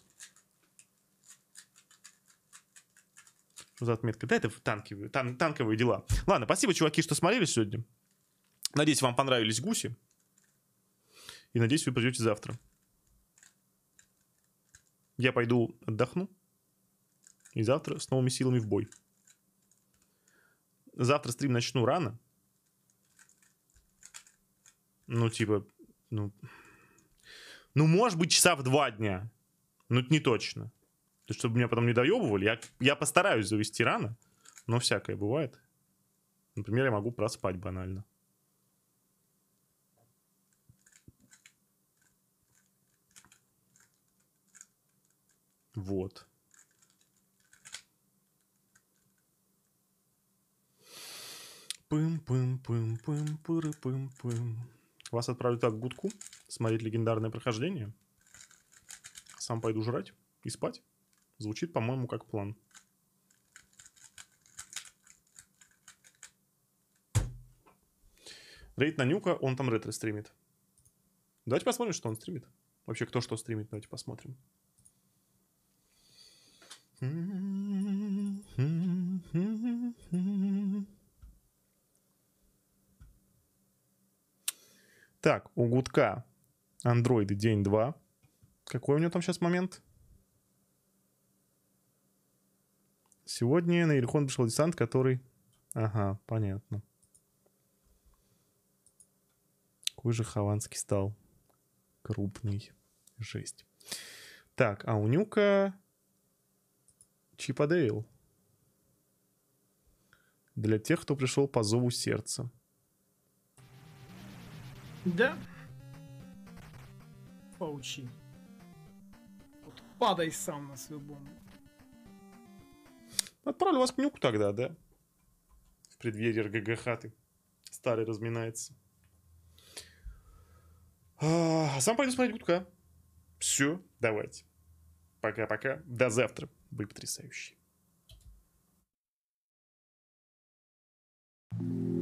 A: Что за отметка? Да, это танковые дела. Ладно, спасибо, чуваки, что смотрели сегодня. Надеюсь, вам понравились гуси. И надеюсь, вы придете завтра. Я пойду отдохну. И завтра с новыми силами в бой. Завтра стрим начну рано. Ну, типа, ну, может быть, часа в 2 дня. Ну, это не точно. То есть, чтобы меня потом не доебывали, я постараюсь завести рано. Но всякое бывает. Например, я могу проспать банально. Вот. Пым-пым-пым-пым-пыры-пым-пым. Вас отправлю так к гудку. Смотреть легендарное прохождение. Сам пойду жрать и спать. Звучит, по-моему, как план. Рейд на Нюка, он там ретро стримит. Давайте посмотрим, что он стримит. Вообще, кто что стримит, давайте посмотрим. Так, у гудка андроиды день 2. Какой у него там сейчас момент? Сегодня на Иерихон пришел десант, который... Ага, понятно. Какой же Хованский стал крупный. Жесть. Так, а у Нюка... Чипадейл. Для тех, кто пришел по зову сердца.
C: Да. Поучи. Вот падай сам на свою бомбу.
A: Отправлю вас к Нюку тогда, да? В преддверии РГГ хаты. Старый разминается. А сам пойду смотреть гудка. Все, давайте. Пока-пока. До завтра. Вы потрясающие.